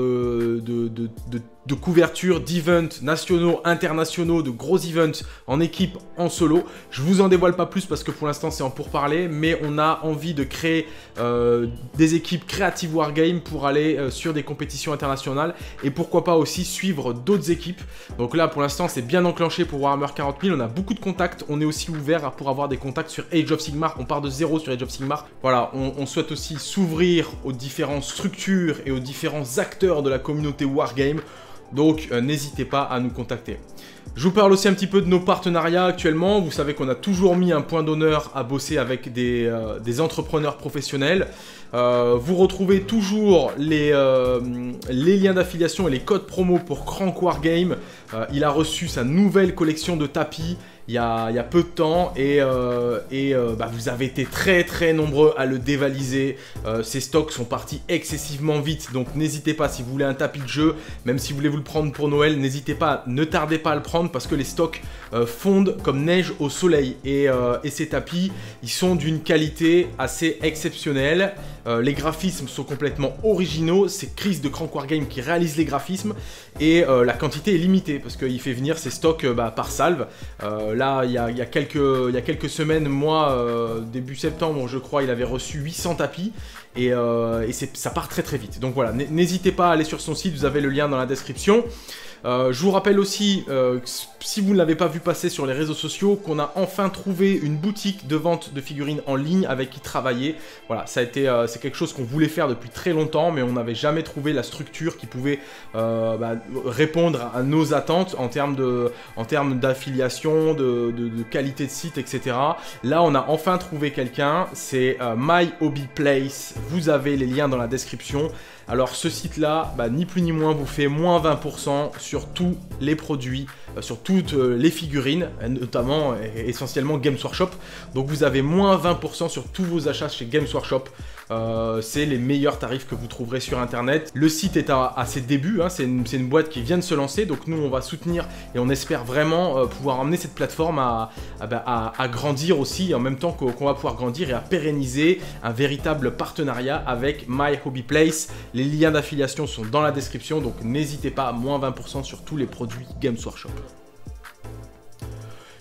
de, de, de, de, de couverture d'events nationaux, internationaux, de gros events en équipe, en solo. Je vous en dévoile pas plus parce que pour l'instant c'est en pourparlers, mais on a envie de créer euh, des équipes Creative Wargame pour aller euh, sur des compétitions internationales et pourquoi pas aussi suivre d'autres équipes. Donc là pour l'instant c'est bien enclenché pour Warhammer quarante mille, on a beaucoup de contacts, on est aussi ouvert pour avoir des contacts sur Age of Sigmar, on part de zéro sur Age of Sigmar. Voilà, on, on souhaite aussi s'ouvrir aux différents structures et aux différents acteurs de la communauté Wargame, donc euh, n'hésitez pas à nous contacter. Je vous parle aussi un petit peu de nos partenariats actuellement. Vous savez qu'on a toujours mis un point d'honneur à bosser avec des, euh, des entrepreneurs professionnels. Euh, vous retrouvez toujours les, euh, les liens d'affiliation et les codes promo pour Crank Wargame. Euh, il a reçu sa nouvelle collection de tapis il y a, il y a peu de temps et, euh, et euh, bah, vous avez été très très nombreux à le dévaliser. Euh, ces stocks sont partis excessivement vite, donc n'hésitez pas si vous voulez un tapis de jeu, même si vous voulez vous le prendre pour Noël, n'hésitez pas, ne tardez pas à le prendre parce que les stocks euh, fondent comme neige au soleil et, euh, et ces tapis, ils sont d'une qualité assez exceptionnelle. Euh, les graphismes sont complètement originaux, c'est Chris de Crank Wargame qui réalise les graphismes et euh, la quantité est limitée parce qu'il fait venir ses stocks euh, bah, par salve. Euh, là, il y, a, il, y a quelques, il y a quelques semaines, moi, euh, début septembre, je crois, il avait reçu huit cents tapis et, euh, et ça part très très vite. Donc voilà, n'hésitez pas à aller sur son site, vous avez le lien dans la description. Euh, je vous rappelle aussi, euh, si vous ne l'avez pas vu passer sur les réseaux sociaux, qu'on a enfin trouvé une boutique de vente de figurines en ligne avec qui travailler. Voilà, ça a été, euh, c'est quelque chose qu'on voulait faire depuis très longtemps, mais on n'avait jamais trouvé la structure qui pouvait euh, bah, répondre à nos attentes en termes de, en termes d'affiliation, de, de, de qualité de site, et cetera. Là, on a enfin trouvé quelqu'un, c'est euh, My Hobby Place. Vous avez les liens dans la description. Alors ce site-là, bah, ni plus ni moins, vous fait moins vingt pour cent sur tous les produits, euh, sur toutes euh, les figurines, notamment et essentiellement Games Workshop. Donc vous avez moins vingt pour cent sur tous vos achats chez Games Workshop. Euh, c'est les meilleurs tarifs que vous trouverez sur internet. Le site est à, à ses débuts, hein, c'est une, une boîte qui vient de se lancer, donc nous on va soutenir et on espère vraiment euh, pouvoir emmener cette plateforme à, à, à, à grandir aussi, en même temps qu'on qu'on va pouvoir grandir et à pérenniser un véritable partenariat avec My Hobby Place. Les liens d'affiliation sont dans la description, donc n'hésitez pas à moins vingt pour cent sur tous les produits Games Workshop.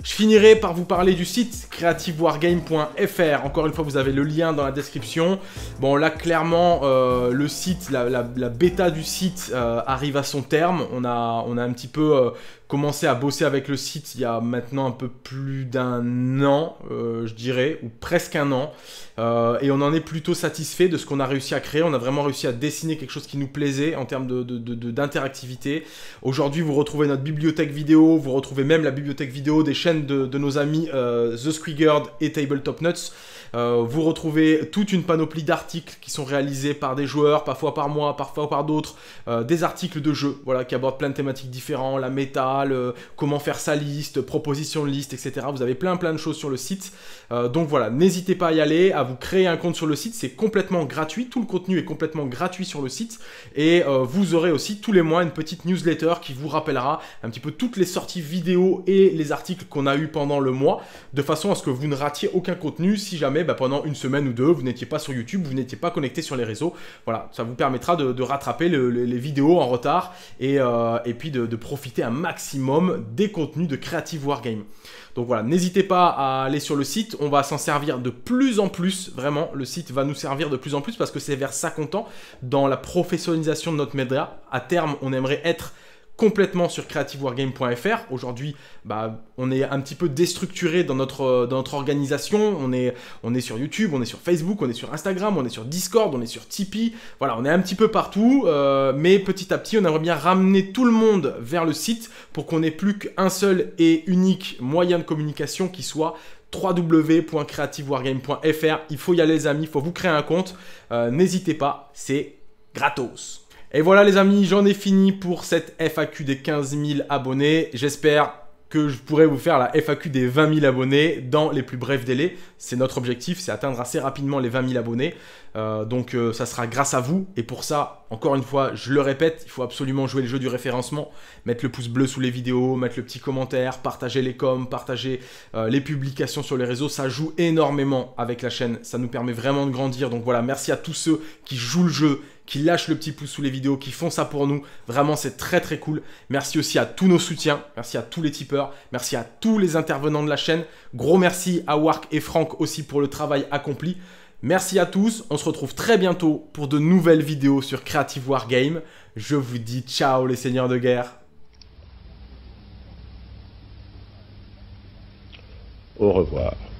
Je finirai par vous parler du site creative wargame point F R. Encore une fois, vous avez le lien dans la description. Bon, là, clairement, euh, le site, la, la, la bêta du site euh, arrive à son terme. On a, on a un petit peu euh, commencé à bosser avec le site il y a maintenant un peu plus d'un an, euh, je dirais, ou presque un an. Euh, et on en est plutôt satisfait de ce qu'on a réussi à créer. On a vraiment réussi à dessiner quelque chose qui nous plaisait en termes de, de, de, de, d'interactivité. Aujourd'hui, vous retrouvez notre bibliothèque vidéo, vous retrouvez même la bibliothèque vidéo des chaînes de, de nos amis euh, The Squiggered et Tabletop Nuts. Euh, vous retrouvez toute une panoplie d'articles qui sont réalisés par des joueurs, parfois par moi, parfois par d'autres, euh, des articles de jeu, voilà, qui abordent plein de thématiques différentes, la méta, le, comment faire sa liste, proposition de liste, et cetera. Vous avez plein plein de choses sur le site, euh, donc voilà, n'hésitez pas à y aller, à vous créer un compte sur le site, c'est complètement gratuit, tout le contenu est complètement gratuit sur le site, et euh, vous aurez aussi tous les mois une petite newsletter qui vous rappellera un petit peu toutes les sorties vidéo et les articles qu'on a eu pendant le mois, de façon à ce que vous ne ratiez aucun contenu si jamais bah, pendant une semaine ou deux, vous n'étiez pas sur YouTube, vous n'étiez pas connecté sur les réseaux. Voilà, ça vous permettra de, de rattraper le, le, les vidéos en retard et, euh, et puis de, de profiter un maximum des contenus de Creative Wargame. Donc voilà, n'hésitez pas à aller sur le site, on va s'en servir de plus en plus, vraiment, le site va nous servir de plus en plus parce que c'est vers ça qu'on tend dans la professionnalisation de notre média. À terme, on aimerait être complètement sur creative wargame point F R. Aujourd'hui, bah, on est un petit peu déstructuré dans notre, dans notre organisation. On est, on est sur YouTube, on est sur Facebook, on est sur Instagram, on est sur Discord, on est sur Tipeee. Voilà, on est un petit peu partout. Euh, mais petit à petit, on aimerait bien ramener tout le monde vers le site pour qu'on n'ait plus qu'un seul et unique moyen de communication qui soit w w w point creative wargame point F R. Il faut y aller les amis, il faut vous créer un compte. Euh, n'hésitez pas, c'est gratos. Et voilà les amis, j'en ai fini pour cette F A Q des quinze mille abonnés. J'espère que je pourrai vous faire la F A Q des vingt mille abonnés dans les plus brefs délais. C'est notre objectif, c'est atteindre assez rapidement les vingt mille abonnés. Euh, donc euh, ça sera grâce à vous. Et pour ça, encore une fois, je le répète, il faut absolument jouer le jeu du référencement. Mettre le pouce bleu sous les vidéos, mettre le petit commentaire, partager les coms, partager euh, les publications sur les réseaux. Ça joue énormément avec la chaîne. Ça nous permet vraiment de grandir. Donc voilà, merci à tous ceux qui jouent le jeu, qui lâchent le petit pouce sous les vidéos, qui font ça pour nous. Vraiment, c'est très très cool. Merci aussi à tous nos soutiens. Merci à tous les tipeurs. Merci à tous les intervenants de la chaîne. Gros merci à Wark et Franck aussi pour le travail accompli. Merci à tous. On se retrouve très bientôt pour de nouvelles vidéos sur Creative Wargame. Je vous dis ciao les seigneurs de guerre. Au revoir.